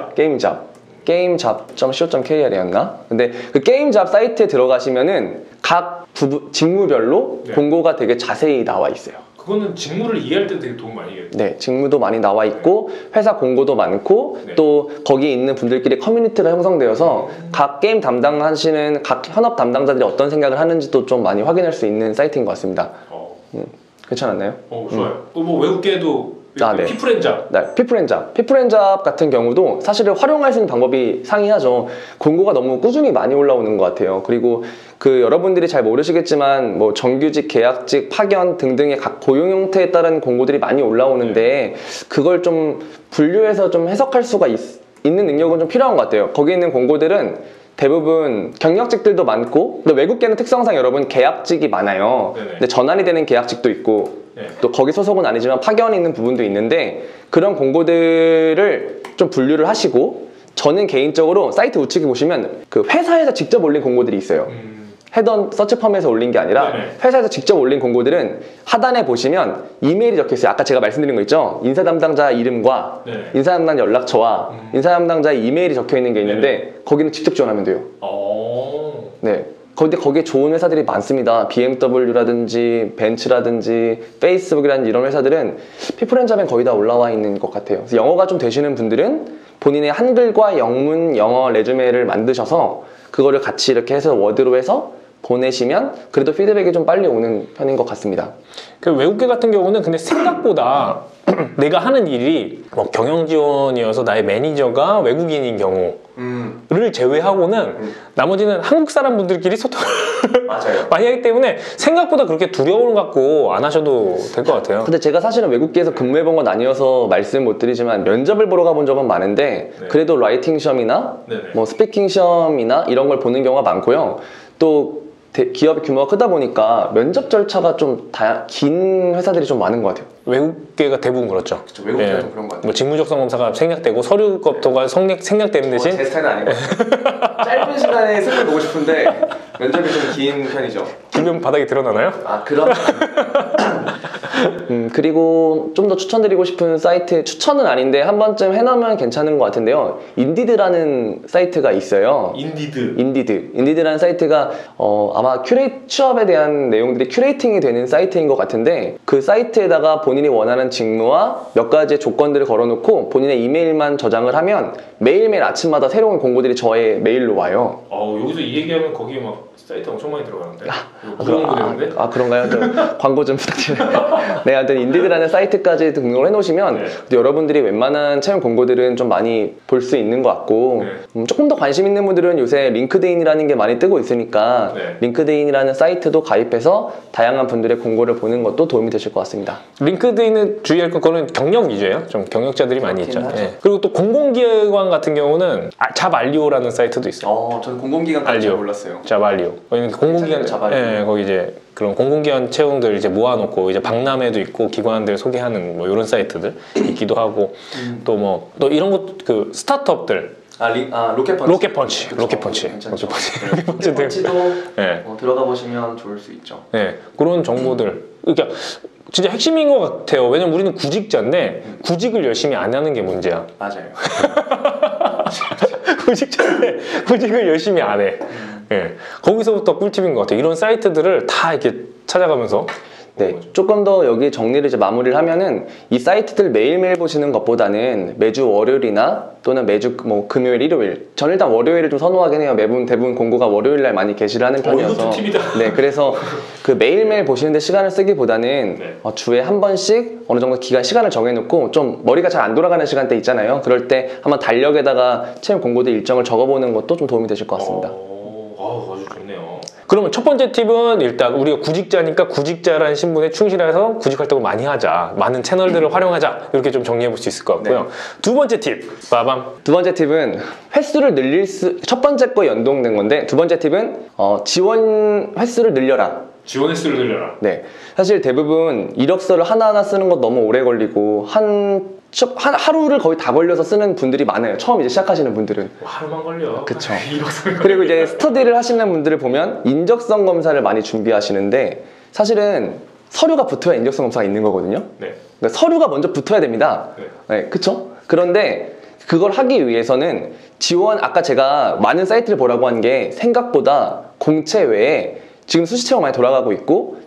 게임잡.co.kr이었나? 근데 그 게임잡 사이트에 들어가시면은 각 직무별로 공고가 되게 자세히 나와 있어요. 그거는 직무를 이해할 때 되게 도움 많이 되겠죠. 네, 직무도 많이 나와 있고 회사 공고도 많고 또 거기 있는 분들끼리 커뮤니티가 형성되어서 각 게임 담당하시는 각 현업 담당자들이 어떤 생각을 하는지도 좀 많이 확인할 수 있는 사이트인 것 같습니다. 괜찮았나요? 좋아요. 또 뭐 외국계도 네. 피프렌잡. 네, 피프렌잡 같은 경우도 사실은 활용할 수 있는 방법이 상이하죠. 공고가 너무 꾸준히 많이 올라오는 것 같아요. 그리고 여러분들이 잘 모르시겠지만 뭐 정규직, 계약직, 파견 등등의 각 고용 형태에 따른 공고들이 많이 올라오는데 그걸 좀 분류해서 좀 해석할 수가 있는 능력은 좀 필요한 것 같아요. 거기 있는 공고들은 대부분 경력직들도 많고, 근데 외국계는 특성상 여러분 계약직이 많아요. 근데 전환이 되는 계약직도 있고, 또 거기 소속은 아니지만 파견이 있는 부분도 있는데, 그런 공고들을 좀 분류를 하시고, 저는 개인적으로 사이트 우측에 보시면 그 회사에서 직접 올린 공고들이 있어요. 헤드헌 서치펌에서 올린 게 아니라 회사에서 직접 올린 공고들은 하단에 보시면 이메일이 적혀 있어요. 아까 제가 말씀드린 거 있죠? 인사 담당자 이름과 인사 담당자 연락처와 인사 담당자의 이메일이 적혀 있는 게 있는데 거기는 직접 지원하면 돼요. 네. 근데 거기에 좋은 회사들이 많습니다. BMW라든지 벤츠라든지 페이스북이라든지 이런 회사들은 피프렌잡엔 거의 다 올라와 있는 것 같아요. 그래서 영어가 좀 되시는 분들은 본인의 한글과 영문, 영어 레주메를 만드셔서 그거를 같이 이렇게 해서 워드로 해서 보내시면 그래도 피드백이 좀 빨리 오는 편인 것 같습니다. 그 외국계 같은 경우는 근데 생각보다 내가 하는 일이 뭐 경영 지원이어서 나의 매니저가 외국인인 경우를 제외하고는 나머지는 한국 사람 분들끼리 소통을 맞아요. 많이 하기 때문에 생각보다 그렇게 두려움 갖고 안 하셔도 될 것 같아요. 근데 제가 사실은 외국계에서 근무해본 건 아니어서 말씀 못 드리지만 면접을 보러 가본 적은 많은데 네. 그래도 라이팅 시험이나 네네. 뭐 스피킹 시험이나 이런 걸 보는 경우가 많고요. 또 기업의 규모가 크다 보니까 면접 절차가 좀 긴 회사들이 좀 많은 것 같아요. 외국계가 대부분 그렇죠. 그쵸, 외국계가 좀 그런 것 같아요. 뭐 직무적성 검사가 생략되고 서류 것도가 생략되는 대신 제 스타일은 아닌 것 같아요. 짧은 시간에 승을 보고 싶은데 면접이 좀 긴 편이죠. 길면 바닥에 드러나나요? 아, 그럼. 그리고 좀 더 추천드리고 싶은 사이트, 추천은 아닌데 한 번쯤 해놓으면 괜찮은 것 같은데요. 인디드라는 사이트가 있어요. 인디드라는 사이트가 아마 취업에 대한 내용들이 큐레이팅이 되는 사이트인 것 같은데 그 사이트에다가 본인이 원하는 직무와 몇 가지의 조건들을 걸어놓고 본인의 이메일만 저장을 하면 매일매일 아침마다 새로운 공고들이 저의 메일로 와요. 여기서 이 얘기하면 거기에 막 사이트 엄청 많이 들어가는데? 무료공고 되는데? 그런가요? 저 광고 좀 부탁드려요. 네, 하여튼 인디드라는 사이트까지 등록을 해놓으시면 여러분들이 웬만한 채용 공고들은 좀 많이 볼 수 있는 것 같고 조금 더 관심 있는 분들은 요새 링크드인이라는 게 많이 뜨고 있으니까 링크드인이라는 사이트도 가입해서 다양한 분들의 공고를 보는 것도 도움이 되실 것 같습니다. 링크드인은 주의할 건 그거는 경력 위주예요. 좀 경력자들이 많이 있죠. 그리고 또 공공기관 같은 경우는 잡알리오라는 사이트도 있어요. 저는 공공기관까지 잘 몰랐어요. 잡알리오. 공공기관 거기 이제 그런 공공기관 채용들 이제 모아놓고 이제 박람회도 있고 기관들 소개하는 뭐 이런 사이트들 있기도 하고 또 이런 것 그 스타트업들 로켓펀치. 로켓펀치도 들어가 보시면 좋을 수 있죠. 그런 정보들. 그러니까 진짜 핵심인 것 같아요. 왜냐면 우리는 구직자인데 구직을 열심히 안 하는 게 문제야. 맞아요. 구직자인데 구직을 열심히 안 해. 거기서부터 꿀팁인 것 같아요. 이런 사이트들을 다 이렇게 찾아가면서 조금 더 여기 정리를 이제 마무리를 하면은 이 사이트들 매일매일 보시는 것보다는 매주 월요일이나 또는 매주 뭐 금요일, 일요일. 저는 일단 월요일을 좀 선호하긴 해요. 대부분 공고가 월요일 날 많이 게시를 하는 편이어서. 이것도 팁이다. 그래서 그 매일매일 보시는데 시간을 쓰기보다는 주에 한 번씩 어느 정도 시간을 정해놓고 좀 머리가 잘 안 돌아가는 시간대 있잖아요. 그럴 때 한번 달력에다가 채용 공고들 일정을 적어보는 것도 좀 도움이 되실 것 같습니다. 아주 좋네요. 그러면 첫 번째 팁은 일단 우리가 구직자니까 구직자라는 신분에 충실해서 구직 활동을 많이 하자. 많은 채널들을 활용하자. 이렇게 좀 정리해 볼 수 있을 것 같고요. 두 번째 팁. 빠밤. 두 번째 팁은 횟수를 첫 번째 거 연동된 건데 두 번째 팁은 지원 횟수를 늘려라. 지원 횟수를 늘려라. 사실 대부분 이력서를 하나하나 쓰는 것 너무 오래 걸리고 하루를 거의 다 걸려서 쓰는 분들이 많아요. 처음 이제 시작하시는 분들은. 하루만 걸려. 그쵸. 그리고 이제 스터디를 하시는 분들을 보면 인적성 검사를 많이 준비하시는데 사실은 서류가 붙어야 인적성 검사가 있는 거거든요. 그러니까 서류가 먼저 붙어야 됩니다. 그쵸? 그런데 그걸 하기 위해서는 아까 제가 많은 사이트를 보라고 한 게 생각보다 공채 외에 지금 수시채용 많이 돌아가고 있고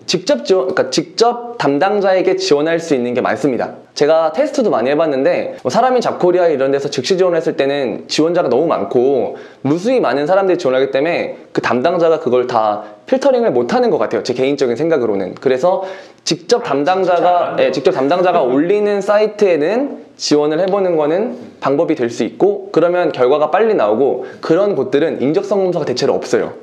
직접 담당자에게 지원할 수 있는 게 많습니다. 제가 테스트도 많이 해봤는데 사람인 잡코리아 이런 데서 즉시 지원했을 때는 지원자가 너무 많고 무수히 많은 사람들이 지원하기 때문에 그 담당자가 그걸 다 필터링을 못하는 것 같아요. 제 개인적인 생각으로는. 그래서 직접 담당자가 올리는 사이트에는 지원을 해보는 거는 방법이 될 수 있고 그러면 결과가 빨리 나오고 그런 곳들은 인적성 검사가 대체로 없어요.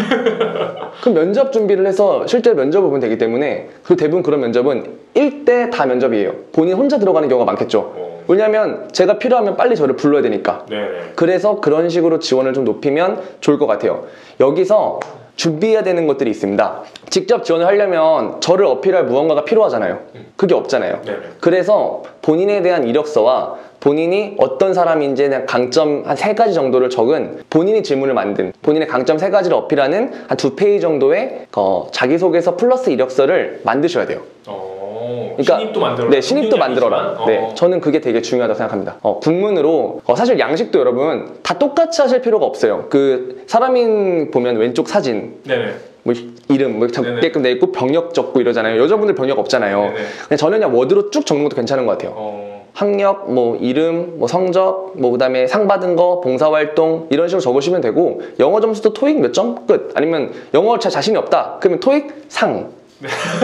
그럼 면접 준비를 해서 실제 면접을 보면 되기 때문에 그리고 대부분 그런 면접은 1대 다 면접이에요. 본인 혼자 들어가는 경우가 많겠죠. 왜냐면 제가 필요하면 빨리 저를 불러야 되니까. 그래서 그런 식으로 지원을 좀 높이면 좋을 것 같아요. 여기서 준비해야 되는 것들이 있습니다. 직접 지원을 하려면 저를 어필할 무언가가 필요하잖아요. 그게 없잖아요. 그래서 본인에 대한 이력서와 본인이 어떤 사람인지에 대한 강점 한 3가지 정도를 적은 본인이 질문을 만든 본인의 강점 3가지를 어필하는 한 2페이지 정도의 자기소개서 플러스 이력서를 만드셔야 돼요. 그러니까, 신입도 만들어라. 신입도 만들어라. 저는 그게 되게 중요하다고 생각합니다. 국문으로 사실 양식도 여러분 다 똑같이 하실 필요가 없어요. 그 사람인 보면 왼쪽 사진 뭐 이름 적게끔 돼 있고 병역 적고 이러잖아요. 여자분들 병역 없잖아요. 근데 저는 그냥 워드로 쭉 적는 것도 괜찮은 것 같아요. 학력, 이름, 성적, 그다음에 상 받은 거, 봉사활동 이런 식으로 적으시면 되고 영어 점수도 토익 몇 점? 끝. 아니면 영어 잘 자신이 없다. 그러면 토익 상.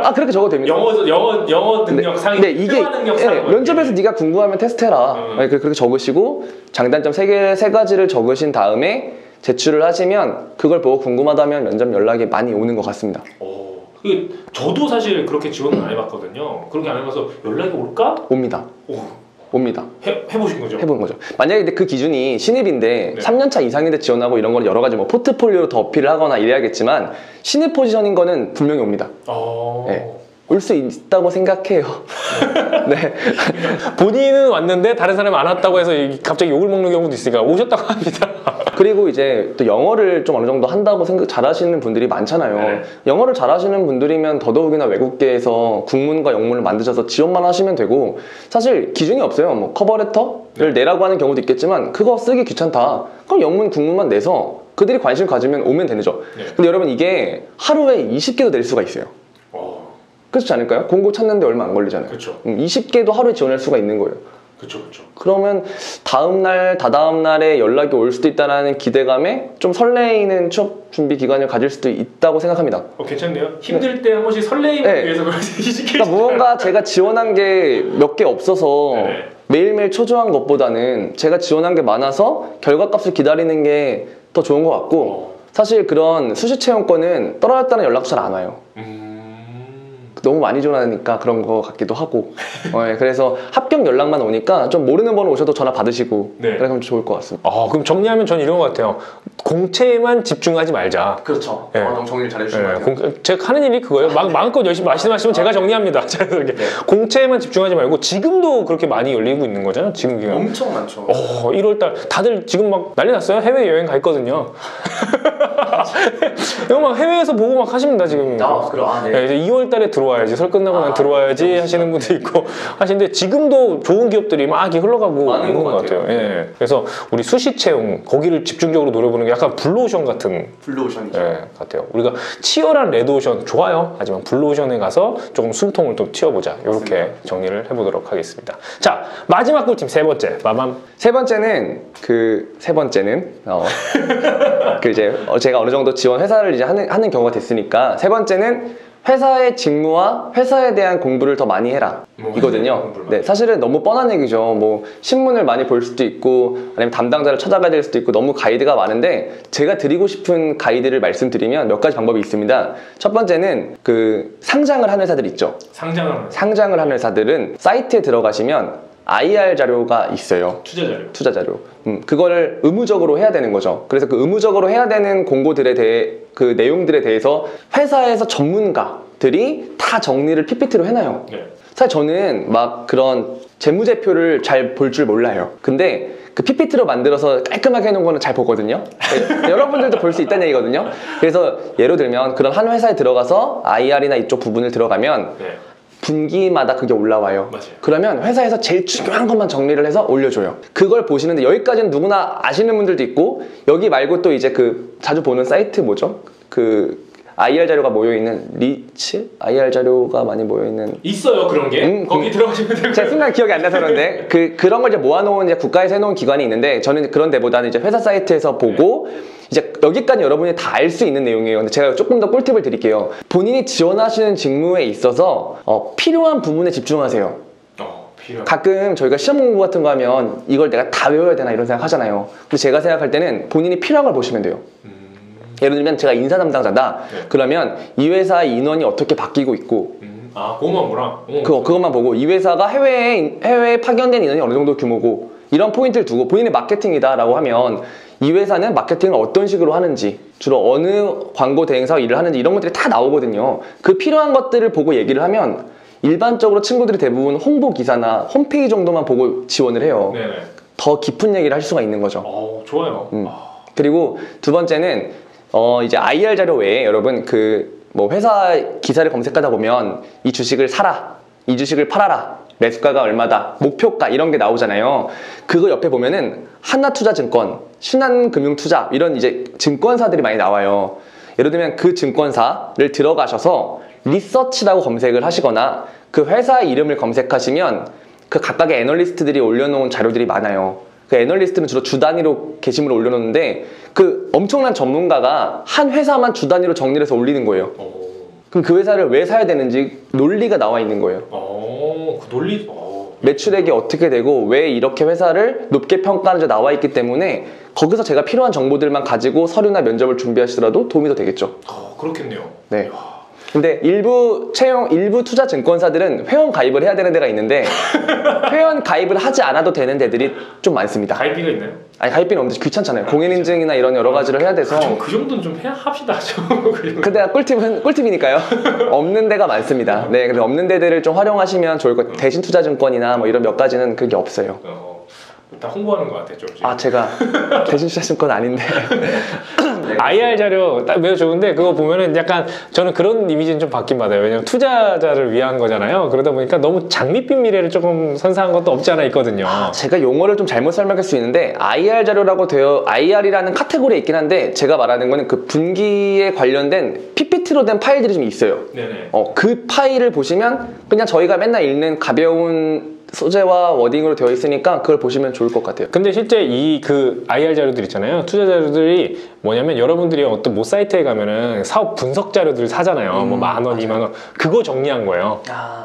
아 그렇게 적어도 됩니다. 영어 능력 상위, 이게 능력 상위. 면접에서 네가 궁금하면 테스트해라. 그렇게 적으시고 장단점 세 가지를 적으신 다음에 제출을 하시면 그걸 보고 궁금하다면 면접 연락이 많이 오는 것 같습니다. 저도 사실 그렇게 지원을 안 해봤거든요. 그렇게 안 해봐서 연락이 올까? 옵니다. 옵니다. 해보신 거죠? 해본 거죠. 만약에 그 기준이 신입인데 3년차 이상인데 지원하고 이런 걸 여러 가지 뭐 포트폴리오로 더 어필을 하거나 이래야겠지만 신입 포지션인 거는 분명히 옵니다. 네. 올 수 있다고 생각해요. 네. 본인은 왔는데 다른 사람이 안 왔다고 해서 갑자기 욕을 먹는 경우도 있으니까 오셨다고 합니다. 그리고 이제 또 영어를 좀 어느 정도 한다고 잘하시는 분들이 많잖아요. 네. 영어를 잘하시는 분들이면 더더욱이나 외국계에서 국문과 영문을 만드셔서 지원만 하시면 되고 사실 기준이 없어요. 뭐 커버레터를 내라고 하는 경우도 있겠지만 그거 쓰기 귀찮다. 그럼 영문, 국문만 내서 그들이 관심 가지면 오면 되죠. 근데 여러분 이게 하루에 20개도 낼 수가 있어요. 그렇지 않을까요? 공고 찾는데 얼마 안 걸리잖아요. 그렇죠. 20개도 하루에 지원할 수가 있는 거예요. 그렇죠. 그러면 다음날, 다다음날에 연락이 올 수도 있다는 기대감에 좀 설레이는 취업 준비 기간을 가질 수도 있다고 생각합니다. 괜찮네요. 힘들 때 한 번씩 설레임을 위해서 그러니까 무언가 제가 지원한 게 몇 개 없어서 매일매일 초조한 것보다는 제가 지원한 게 많아서 결과값을 기다리는 게 더 좋은 것 같고 사실 그런 수시채용권은 떨어졌다는 연락도 잘 안 와요. 너무 많이 지원하니까 그런 거 같기도 하고 그래서 합격 연락만 오니까 좀 모르는 번호 오셔도 전화 받으시고 그러면 좋을 것 같습니다. 그럼 정리하면 전 이런 것 같아요. 공채에만 집중하지 말자. 그렇죠. 너무 정리를 잘해주시면 제가 하는 일이 그거예요. 마음껏 열심히 말씀하시면 제가 정리합니다. 공채에만 집중하지 말고 지금도 그렇게 많이 열리고 있는 거잖아요. 지금 기간. 엄청 많죠. 1월달 다들 지금 막 난리 났어요. 해외여행 가 있거든요. 이거 막 해외에서 보고 막 하십니다 지금. 이제 2월달에 들어와야지, 설 끝나고 난 들어와야지 하시는 분도 있고 하시는데 지금도 좋은 기업들이 막 이렇게 흘러가고 있는 것 같아요. 그래서 우리 수시 채용 거기를 집중적으로 노려보는 게 약간 블루오션 같은 같아요. 우리가 치열한 레드오션 좋아요. 하지만 블루오션에 가서 조금 숨통을 또 튀어보자. 이렇게 정리를 해보도록 하겠습니다. 자, 마지막 꿀팁 세 번째. 마밤. 세 번째는 이제 제가 어느 정도 지원 회사를 이제 하는 경우가 됐으니까 세 번째는 회사의 직무와 회사에 대한 공부를 더 많이 해라 이거든요. 사실은 너무 뻔한 얘기죠. 뭐 신문을 많이 볼 수도 있고 아니면 담당자를 찾아가야 될 수도 있고 너무 가이드가 많은데 제가 드리고 싶은 가이드를 말씀드리면 몇 가지 방법이 있습니다. 첫 번째는 그 상장을 한 회사들 있죠. 상장을 한 회사들은 사이트에 들어가시면 IR 자료가 있어요. 투자 자료. 그거를 의무적으로 해야 되는 거죠. 그래서 그 의무적으로 해야 되는 공고들에 대해 그 내용들에 대해서 회사에서 전문가들이 다 정리를 PPT로 해놔요. 사실 저는 막 그런 재무제표를 잘 볼 줄 몰라요. 근데 그 PPT로 만들어서 깔끔하게 해놓은 거는 잘 보거든요. 여러분들도 볼 수 있다는 얘기거든요. 그래서 예를 들면 그런 한 회사에 들어가서 IR이나 이쪽 부분을 들어가면 분기마다 그게 올라와요. 그러면 회사에서 제일 중요한 것만 정리를 해서 올려줘요. 그걸 보시는데 여기까지는 누구나 아시는 분들도 있고 여기 말고 또 이제 그 자주 보는 사이트 뭐죠? 그 IR 자료가 모여있는 리츠? IR 자료가 많이 모여있는 있어요 그런 게? 거기 들어가시면 되고요. 제가 순간 기억이 안 나서 그런데 그런 걸 이제 모아놓은 이제 국가에서 해놓은 기관이 있는데 저는 그런 데보다는 이제 회사 사이트에서 보고 이제 여기까지 여러분이 다 알 수 있는 내용이에요. 근데 제가 조금 더 꿀팁을 드릴게요. 본인이 지원하시는 직무에 있어서 필요한 부분에 집중하세요. 가끔 저희가 시험 공부 같은 거 하면 이걸 내가 다 외워야 되나 이런 생각 하잖아요. 근데 제가 생각할 때는 본인이 필요한 걸 보시면 돼요. 예를 들면 제가 인사 담당자다. 그러면 이 회사의 인원이 어떻게 바뀌고 있고 그것만 보라. 그것만 보고 이 회사가 해외에 파견된 인원이 어느 정도 규모고 이런 포인트를 두고 본인의 마케팅이다 라고 하면 이 회사는 마케팅을 어떤 식으로 하는지 주로 어느 광고 대행사와 일을 하는지 이런 것들이 다 나오거든요. 그 필요한 것들을 보고 얘기를 하면 일반적으로 친구들이 대부분 홍보 기사나 홈페이지 정도만 보고 지원을 해요. 더 깊은 얘기를 할 수가 있는 거죠. 좋아요. 그리고 두 번째는 이제 IR 자료 외에 여러분 뭐 회사 기사를 검색하다 보면 이 주식을 사라, 이 주식을 팔아라, 매수가가 얼마다, 목표가 이런 게 나오잖아요. 그거 옆에 보면은 하나투자증권, 신한금융투자 이런 이제 증권사들이 많이 나와요. 예를 들면 그 증권사를 들어가셔서 리서치라고 검색을 하시거나 그 회사의 이름을 검색하시면 그 각각의 애널리스트들이 올려놓은 자료들이 많아요. 그 애널리스트는 주로 주 단위로 게시물을 올려놓는데 그 엄청난 전문가가 한 회사만 주 단위로 정리를 해서 올리는 거예요. 그럼 그 회사를 왜 사야 되는지 논리가 나와 있는 거예요. 그 논리. 매출액이 어떻게 되고 왜 이렇게 회사를 높게 평가하는지 나와 있기 때문에 거기서 제가 필요한 정보들만 가지고 서류나 면접을 준비하시더라도 도움이 더 되겠죠. 그렇겠네요. 네. 근데 일부 투자 증권사들은 회원 가입을 해야 되는 데가 있는데 회원 가입을 하지 않아도 되는 데들이 좀 많습니다. 가입비가 있나요? 아니 가입비는 없는데 귀찮잖아요. 공인인증이나 이런 여러 가지를 해야 돼서. 그 정도는 좀 합시다. 근데 꿀팁이니까요. 없는 데가 많습니다. 네, 근데 없는 데들을 좀 활용하시면 좋을 것 같아요. 대신 투자증권이나 뭐 이런 몇 가지는 그게 없어요. 다 홍보하는 것 같아요. 아, 제가 대신 투자증권 아닌데. IR 자료 매우 좋은데 그거 보면은 약간 저는 그런 이미지는 좀 받긴 받아요. 왜냐면 투자자를 위한 거잖아요. 그러다 보니까 너무 장밋빛 미래를 조금 선사한 것도 없지 않아 있거든요. 제가 용어를 좀 잘못 설명할 수 있는데 IR 자료라고 되어 IR이라는 카테고리에 있긴 한데 제가 말하는 거는 그 분기에 관련된 PPT로 된 파일들이 좀 있어요. 네네. 그 파일을 보시면 그냥 저희가 맨날 읽는 가벼운 소재와 워딩으로 되어 있으니까 그걸 보시면 좋을 것 같아요. 근데 실제 그 IR 자료들 있잖아요. 투자 자료들이 뭐냐면 여러분들이 어떤 모 사이트에 가면은 사업 분석 자료들 사잖아요. 뭐 10,000원, 20,000원. 그거 정리한 거예요.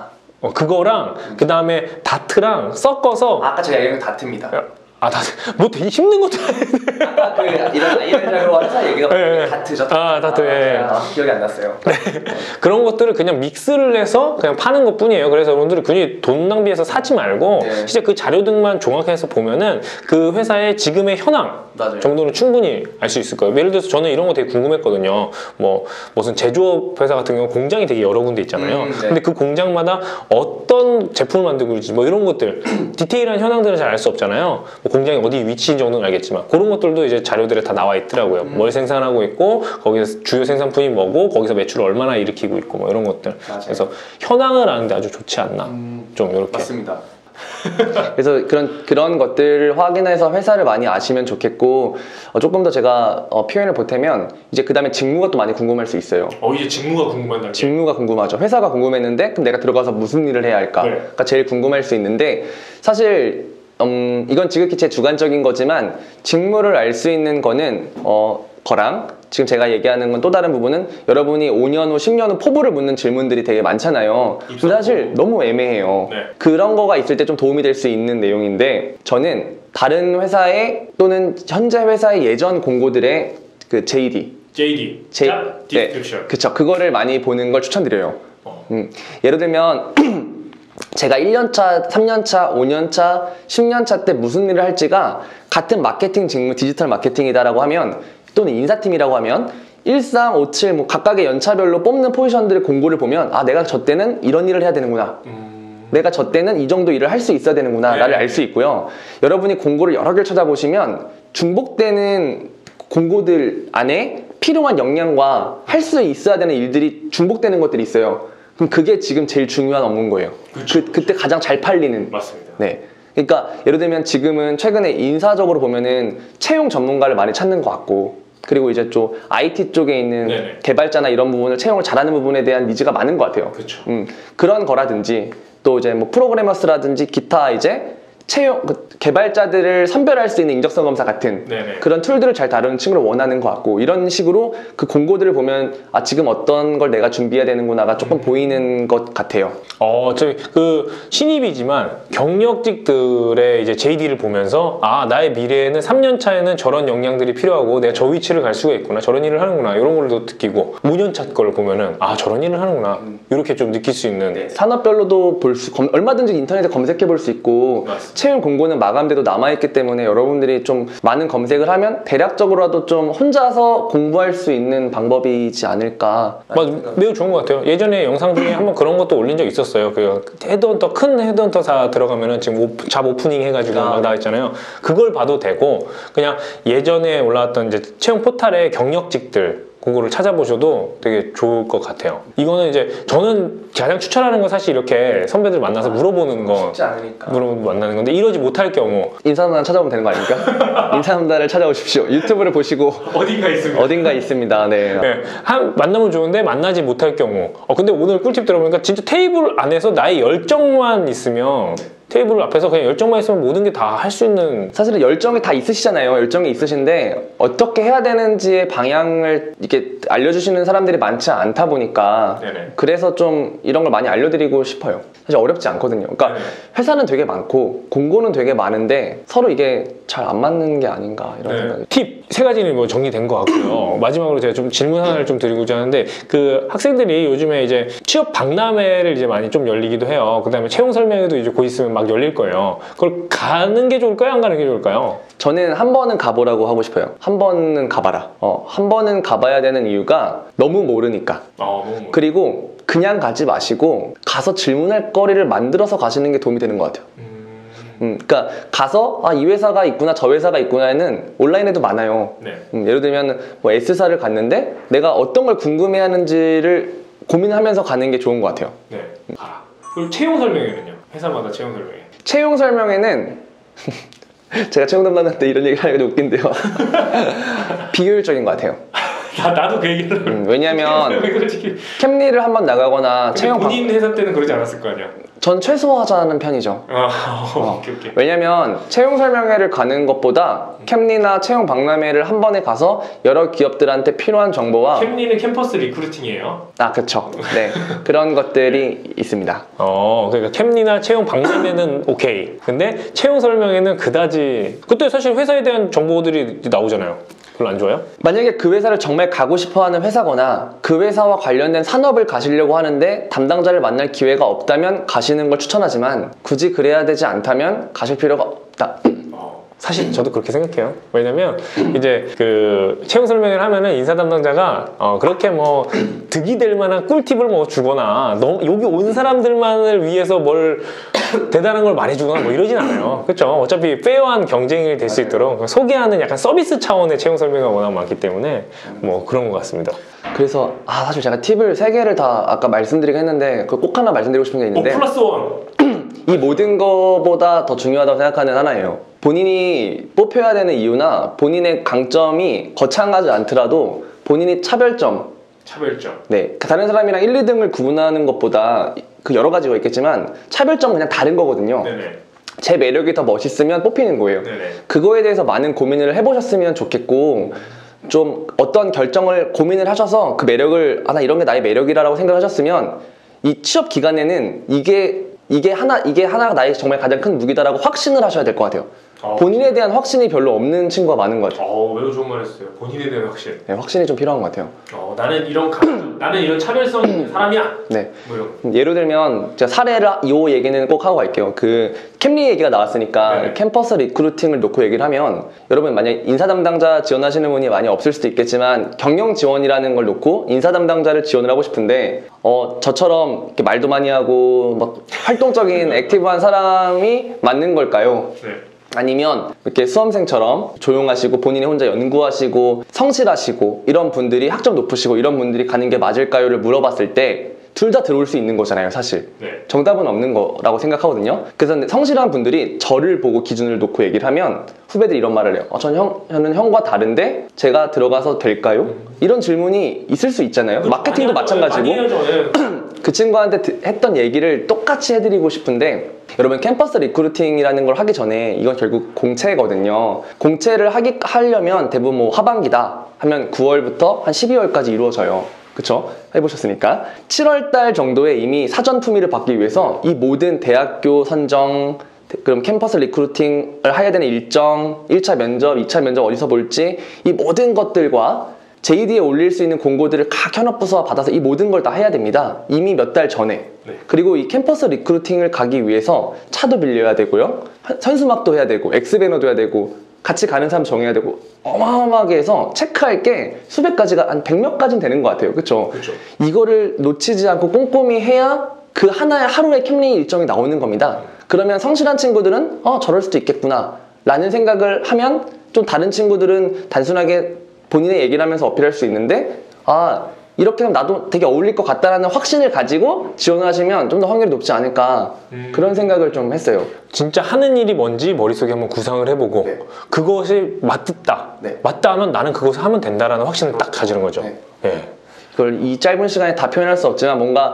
그거랑 그 다음에 다트랑 섞어서 아까 제가 얘기한 다트입니다. 다트. 뭐 되게 힘든 것도 아닌데. 아까 그 이런 IR 자료와 회사 얘기가 다트죠. 다트. 기억이 안 났어요. 그런 것들을 그냥 믹스를 해서 그냥 파는 것 뿐이에요. 그래서 여러분들이 굳이 돈 낭비해서 사지 말고 진짜 그 자료들만 종합해서 보면은 그 회사의 지금의 현황 정도는 충분히 알 수 있을 거예요. 예를 들어서 저는 이런 거 되게 궁금했거든요. 뭐 무슨 제조업 회사 같은 경우 공장이 되게 여러 군데 있잖아요. 근데 그 공장마다 어떤 제품을 만들고 있는지 뭐 이런 것들 디테일한 현황들은 잘 알 수 없잖아요. 뭐 공장이 어디 위치인 정도는 알겠지만 그런 것들도 이제 자료들에 다 나와 있더라고요. 뭘 생산하고 있고 거기서 주요 생산품이 뭐고 거기서 매출을 얼마나 일으키고 있고 뭐 이런 것들. 그래서 현황을 아는데 아주 좋지 않나. 좀 이렇게. 맞습니다. 그래서 그런 것들을 확인해서 회사를 많이 아시면 좋겠고 조금 더 제가 표현을 보태면 이제 그 다음에 직무가 또 많이 궁금할 수 있어요. 이제 직무가 궁금한 단계. 직무가 궁금하죠. 회사가 궁금했는데 그럼 내가 들어가서 무슨 일을 해야 할까가 제일 궁금할 수 있는데 사실 이건 지극히 제 주관적인 거지만 직무를 알 수 있는 거는 거랑 지금 제가 얘기하는 건 또 다른 부분은 여러분이 5년 후, 10년 후 포부를 묻는 질문들이 되게 많잖아요. 근데 사실 너무 애매해요. 그런 거가 있을 때 좀 도움이 될 수 있는 내용인데 저는 다른 회사의 또는 현재 회사의 예전 공고들의 그 JD Description. 그쵸. 그거를 많이 보는 걸 추천드려요. 예를 들면 제가 1년차, 3년차, 5년차, 10년차 때 무슨 일을 할지가 같은 마케팅 직무, 디지털 마케팅이다라고 하면 또는 인사팀이라고 하면 1, 3, 5, 7 뭐 각각의 연차별로 뽑는 포지션들의 공고를 보면 내가 저 때는 이런 일을 해야 되는구나. 내가 저 때는 이 정도 일을 할 수 있어야 되는구나 나를 알 수 있고요. 여러분이 공고를 여러 개를 찾아보시면 중복되는 공고들 안에 필요한 역량과 할 수 있어야 되는 일들이 중복되는 것들이 있어요. 그럼 그게 지금 제일 중요한 업무인 거예요. 그때 가장 잘 팔리는. 맞습니다. 네. 그러니까 예를 들면 지금은 최근에 인사적으로 보면은 채용 전문가를 많이 찾는 것 같고 그리고 이제 좀 IT 쪽에 있는 개발자나 이런 부분을 채용을 잘하는 부분에 대한 니즈가 많은 것 같아요. 그런 거라든지 또 이제 뭐 프로그래머스라든지 기타 이제 개발자들을 선별할 수 있는 인적성 검사 같은 그런 툴들을 잘 다루는 친구를 원하는 것 같고 이런 식으로 그 공고들을 보면 지금 어떤 걸 내가 준비해야 되는구나가 조금 보이는 것 같아요. 저희 그 신입이지만 경력직들의 이제 JD를 보면서 나의 미래에는 3년 차에는 저런 역량들이 필요하고 내가 저 위치를 갈 수가 있구나 저런 일을 하는구나 이런 걸 또 느끼고 5년 차 걸 보면은 저런 일을 하는구나 이렇게 좀 느낄 수 있는 산업별로도 얼마든지 인터넷에 검색해 볼 수 있고 채용 공고는 마감돼도 남아있기 때문에 여러분들이 좀 많은 검색을 하면 대략적으로라도 좀 혼자서 공부할 수 있는 방법이지 않을까. 매우 좋은 것 같아요. 예전에 영상 중에 한번 그런 것도 올린 적 있었어요. 그 헤드헌터 큰 헤드헌터사 들어가면은 지금 잡 오프닝 해가지고 막 나와 있잖아요. 그걸 봐도 되고 그냥 예전에 올라왔던 이제 채용 포탈의 경력직들 공고를 찾아보셔도 되게 좋을 것 같아요. 이거는 이제 저는 가장 추천하는 건 사실 이렇게 선배들 만나서 물어보는 거 쉽지 않으니까 만나는 건데 이러지 못할 경우 인사동단 찾아보면 되는 거 아닙니까? 인사동단을 찾아오십시오. 유튜브를 보시고 어딘가 있습니다. 네. 만나면 좋은데 만나지 못할 경우 근데 오늘 꿀팁 들어보니까 진짜 테이블 안에서 나의 열정만 있으면 테이블 앞에서 그냥 열정만 있으면 모든 게 다 할 수 있는. 사실은 열정이 다 있으시잖아요. 열정이 있으신데 어떻게 해야 되는지의 방향을 이렇게 알려주시는 사람들이 많지 않다 보니까 네네. 그래서 좀 이런 걸 많이 알려드리고 싶어요. 사실 어렵지 않거든요. 그러니까 네네. 회사는 되게 많고 공고는 되게 많은데 서로 이게 잘 안 맞는 게 아닌가 이런 생각이. 팁 3가지는 뭐 정리된 것 같고요. 마지막으로 제가 좀 질문 하나를 좀 드리고자 하는데, 그 학생들이 요즘에 이제 취업 박람회를 이제 많이 좀 열리기도 해요. 그 다음에 채용 설명회도 이제 곧 있으면 막 열릴 거예요. 그걸 가는 게 좋을까요? 안 가는 게 좋을까요? 저는 한 번은 가보라고 하고 싶어요. 한 번은 가봐라. 한 번은 가봐야 되는 이유가 너무 모르니까. 그리고 그냥 가지 마시고 가서 질문할 거리를 만들어서 가시는 게 도움이 되는 것 같아요. 그러니까 가서 이 회사가 있구나 저 회사가 있구나는 온라인에도 많아요. 네. 예를 들면 뭐 S사를 갔는데 내가 어떤 걸 궁금해하는지를 고민하면서 가는 게 좋은 것 같아요. 네. 그리고 채용 설명회는요? 회사마다 채용 설명회. 채용 설명회는 제가 채용 담당한테 이런 얘기를 하니까 좀 웃긴데요. 비효율적인 것 같아요. 나도 그 얘기를. 왜냐면 캠리를 한번 나가거나 채용 본인 회사 때는 그러지 않았을 거 아니야? 전 최소화하자는 편이죠. 오케이. 왜냐면 채용 설명회를 가는 것보다 캠리나 채용 박람회를 한 번에 가서 여러 기업들한테 필요한 정보와 캠리는 캠퍼스 리크루팅이에요? 그쵸. 네. 그런 것들이 있습니다. 그러니까 캠리나 채용 박람회는 오케이. 근데 채용 설명회는 그다지. 그때 사실 회사에 대한 정보들이 나오잖아요. 별로 안 좋아요? 만약에 그 회사를 정말 가고 싶어하는 회사거나 그 회사와 관련된 산업을 가시려고 하는데 담당자를 만날 기회가 없다면 가시는 걸 추천하지만 굳이 그래야 되지 않다면 가실 필요가 없다. 사실 저도 그렇게 생각해요. 왜냐면 이제 그 채용 설명회를 하면은 인사 담당자가 그렇게 뭐 득이 될 만한 꿀팁을 뭐 주거나 여기 온 사람들만을 위해서 뭘 대단한 걸 말해주거나 뭐 이러진 않아요. 그렇죠? 어차피 페어한 경쟁이 될 수 있도록 소개하는 약간 서비스 차원의 채용 설명회가 워낙 많기 때문에 뭐 그런 것 같습니다. 그래서 사실 제가 팁을 3개를 다 아까 말씀드리긴 했는데 꼭 하나 말씀드리고 싶은 게 있는데 플러스 원! 이 모든 거보다 더 중요하다고 생각하는 하나예요. 본인이 뽑혀야 되는 이유나 본인의 강점이 거창하지 않더라도 본인이 차별점. 네, 다른 사람이랑 1, 2등을 구분하는 것보다 그 여러 가지가 있겠지만 차별점은 그냥 다른 거거든요. 네네. 제 매력이 더 멋있으면 뽑히는 거예요. 네네. 그거에 대해서 많은 고민을 해보셨으면 좋겠고 좀 어떤 결정을 고민을 하셔서 그 매력을 나 이런 게 나의 매력이라고 생각하셨으면 이 취업 기간에는 이게 하나가 나의 정말 가장 큰 무기다라고 확신을 하셔야 될 것 같아요. 본인에 대한 확신이 별로 없는 친구가 많은 것 같아요. 매우 좋은 말 했어요. 본인에 대한 확신. 네, 확신이 좀 필요한 것 같아요. 나는 이런 차별성 있는 사람이야. 네. 뭐 이런. 예를 들면 제가 이 얘기는 꼭 하고 갈게요. 그 캠리 얘기가 나왔으니까 네네. 캠퍼스 리크루팅을 놓고 얘기를 하면 여러분 만약 인사 담당자 지원하시는 분이 많이 없을 수도 있겠지만 경영 지원이라는 걸 놓고 인사 담당자를 지원을 하고 싶은데 저처럼 이렇게 말도 많이 하고 막 활동적인 액티브한 사람이 맞는 걸까요? 네. 아니면 이렇게 수험생처럼 조용하시고 본인이 혼자 연구하시고 성실하시고 이런 분들이 학점 높으시고 이런 분들이 가는 게 맞을까요를 물어봤을 때 둘 다 들어올 수 있는 거잖아요, 사실. 네. 정답은 없는 거라고 생각하거든요. 그래서 성실한 분들이 저를 보고 기준을 놓고 얘기를 하면 후배들이 이런 말을 해요. 저는 형과 다른데 제가 들어가서 될까요? 이런 질문이 있을 수 있잖아요. 마케팅도 마찬가지고 그 친구한테 했던 얘기를 똑같이 해드리고 싶은데 여러분 캠퍼스 리크루팅이라는 걸 하기 전에 이건 결국 공채거든요. 공채를 하려면 대부분 뭐 하반기다 하면 9월부터 한 12월까지 이루어져요. 그쵸? 해보셨으니까 7월달 정도에 이미 사전 품위를 받기 위해서 이 모든 대학교 선정 그럼 캠퍼스 리크루팅을 해야 되는 일정 1차 면접, 2차 면접 어디서 볼지 이 모든 것들과 JD에 올릴 수 있는 공고들을 각 현업부서와 받아서 이 모든 걸 다 해야 됩니다. 이미 몇 달 전에. 네. 그리고 이 캠퍼스 리크루팅을 가기 위해서 차도 빌려야 되고요. 현수막도 해야 되고 엑스배너도 해야 되고 같이 가는 사람 정해야 되고 어마어마하게 해서 체크할 게 수백 가지가 한 100몇 가지는 되는 것 같아요. 그쵸? 이거를 놓치지 않고 꼼꼼히 해야 그 하루의 캠리 일정이 나오는 겁니다. 그러면 성실한 친구들은 저럴 수도 있겠구나 라는 생각을 하면 좀 다른 친구들은 단순하게 본인의 얘기를 하면서 어필할 수 있는데 이렇게 하면 나도 되게 어울릴 것 같다라는 확신을 가지고 지원하시면 좀 더 확률이 높지 않을까 그런 생각을 좀 했어요. 진짜 하는 일이 뭔지 머릿속에 한번 구상을 해보고 네. 그것이 맞다. 네. 맞다 하면 나는 그것을 하면 된다라는 확신을 딱 가지는 거죠. 네. 네. 이걸 이 짧은 시간에 다 표현할 수 없지만 뭔가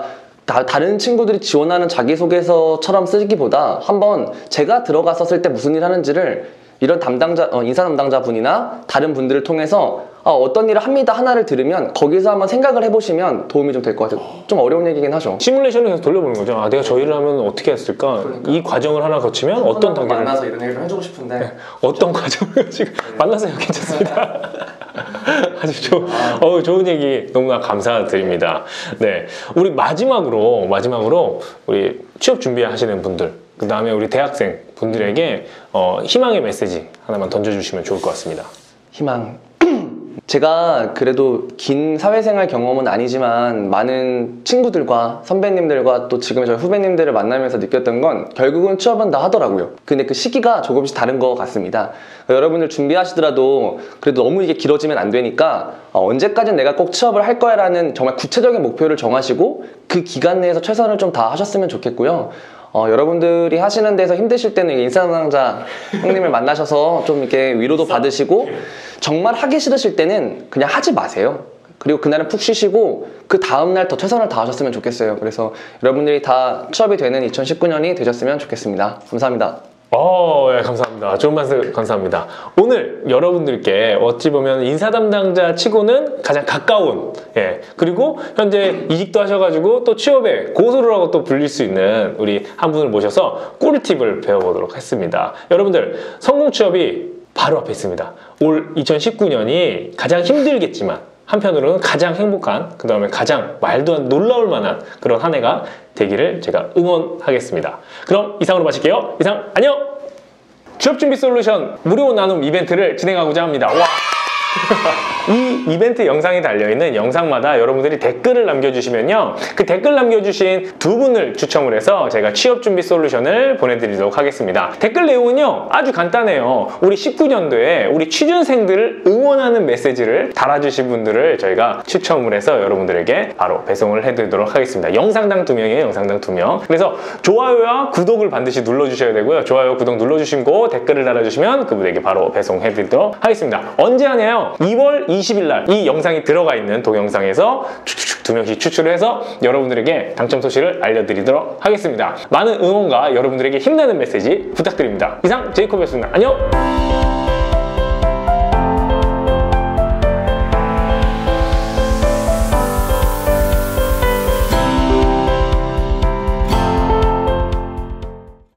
다른 친구들이 지원하는 자기소개서처럼 쓰기보다 한번 제가 들어갔었을 때 무슨 일 하는지를 이런 인사 담당자분이나 다른 분들을 통해서 어떤 일을 합니다 하나를 들으면 거기서 한번 생각을 해보시면 도움이 좀 될 것 같아요. 좀 어려운 얘기긴 하죠. 시뮬레이션을 계속 돌려보는 거죠. 내가 저 일을 하면 어떻게 했을까? 이 과정을 하나 거치면 어떤 단계를 만나서 이런 얘기를 해주고 싶은데 어떤 과정을 지금 만나서요. 괜찮습니다. 아주 좋은 얘기 너무나 감사드립니다. 네, 우리 마지막으로 우리 취업 준비하시는 분들, 그 다음에 우리 대학생 분들에게 희망의 메시지 하나만 던져주시면 좋을 것 같습니다. 희망. 제가 그래도 긴 사회생활 경험은 아니지만 많은 친구들과 선배님들과 또 지금의 저희 후배님들을 만나면서 느꼈던 건 결국은 취업은 다 하더라고요. 근데 그 시기가 조금씩 다른 것 같습니다. 여러분들 준비하시더라도 그래도 너무 이게 길어지면 안 되니까 언제까지 내가 꼭 취업을 할 거야 라는 정말 구체적인 목표를 정하시고 그 기간 내에서 최선을 좀 다 하셨으면 좋겠고요. 여러분들이 하시는 데서 힘드실 때는 인사 담당자 형님을 만나셔서 좀 이렇게 위로도 받으시고 정말 하기 싫으실 때는 그냥 하지 마세요. 그리고 그날은 푹 쉬시고 그 다음날 더 최선을 다하셨으면 좋겠어요. 그래서 여러분들이 다 취업이 되는 2019년이 되셨으면 좋겠습니다. 감사합니다. 예, 감사합니다. 좋은 말씀 감사합니다. 오늘 여러분들께 어찌 보면 인사 담당자 치고는 가장 가까운, 그리고 현재 이직도 하셔가지고 또 취업에 고수라고 또 불릴 수 있는 우리 한 분을 모셔서 꿀팁을 배워보도록 했습니다. 여러분들, 성공 취업이 바로 앞에 있습니다. 올 2019년이 가장 힘들겠지만 한편으로는 가장 행복한, 그 다음에 가장 말도 안 놀라울 만한 그런 한 해가 되기를 제가 응원하겠습니다. 그럼 이상으로 마칠게요. 이상, 안녕! 취업준비 솔루션 무료 나눔 이벤트를 진행하고자 합니다. 와! 이 이벤트 영상이 달려있는 영상마다 여러분들이 댓글을 남겨주시면요, 그 댓글 남겨주신 두 분을 추첨을 해서 제가 취업준비 솔루션을 보내드리도록 하겠습니다. 댓글 내용은요 아주 간단해요. 우리 19년도에 우리 취준생들을 응원하는 메시지를 달아주신 분들을 저희가 추첨을 해서 여러분들에게 바로 배송을 해드리도록 하겠습니다. 영상당 2명이에요. 영상당 2명. 그래서 좋아요와 구독을 반드시 눌러주셔야 되고요, 좋아요 구독 눌러주시고 댓글을 달아주시면 그분에게 바로 배송해드리도록 하겠습니다. 언제 하냐요? 2월 20일 날 이 영상이 들어가 있는 동영상에서 축축축 2명씩 추출을 해서 여러분들에게 당첨 소식을 알려드리도록 하겠습니다. 많은 응원과 여러분들에게 힘내는 메시지 부탁드립니다. 이상 제이콥이었습니다. 안녕!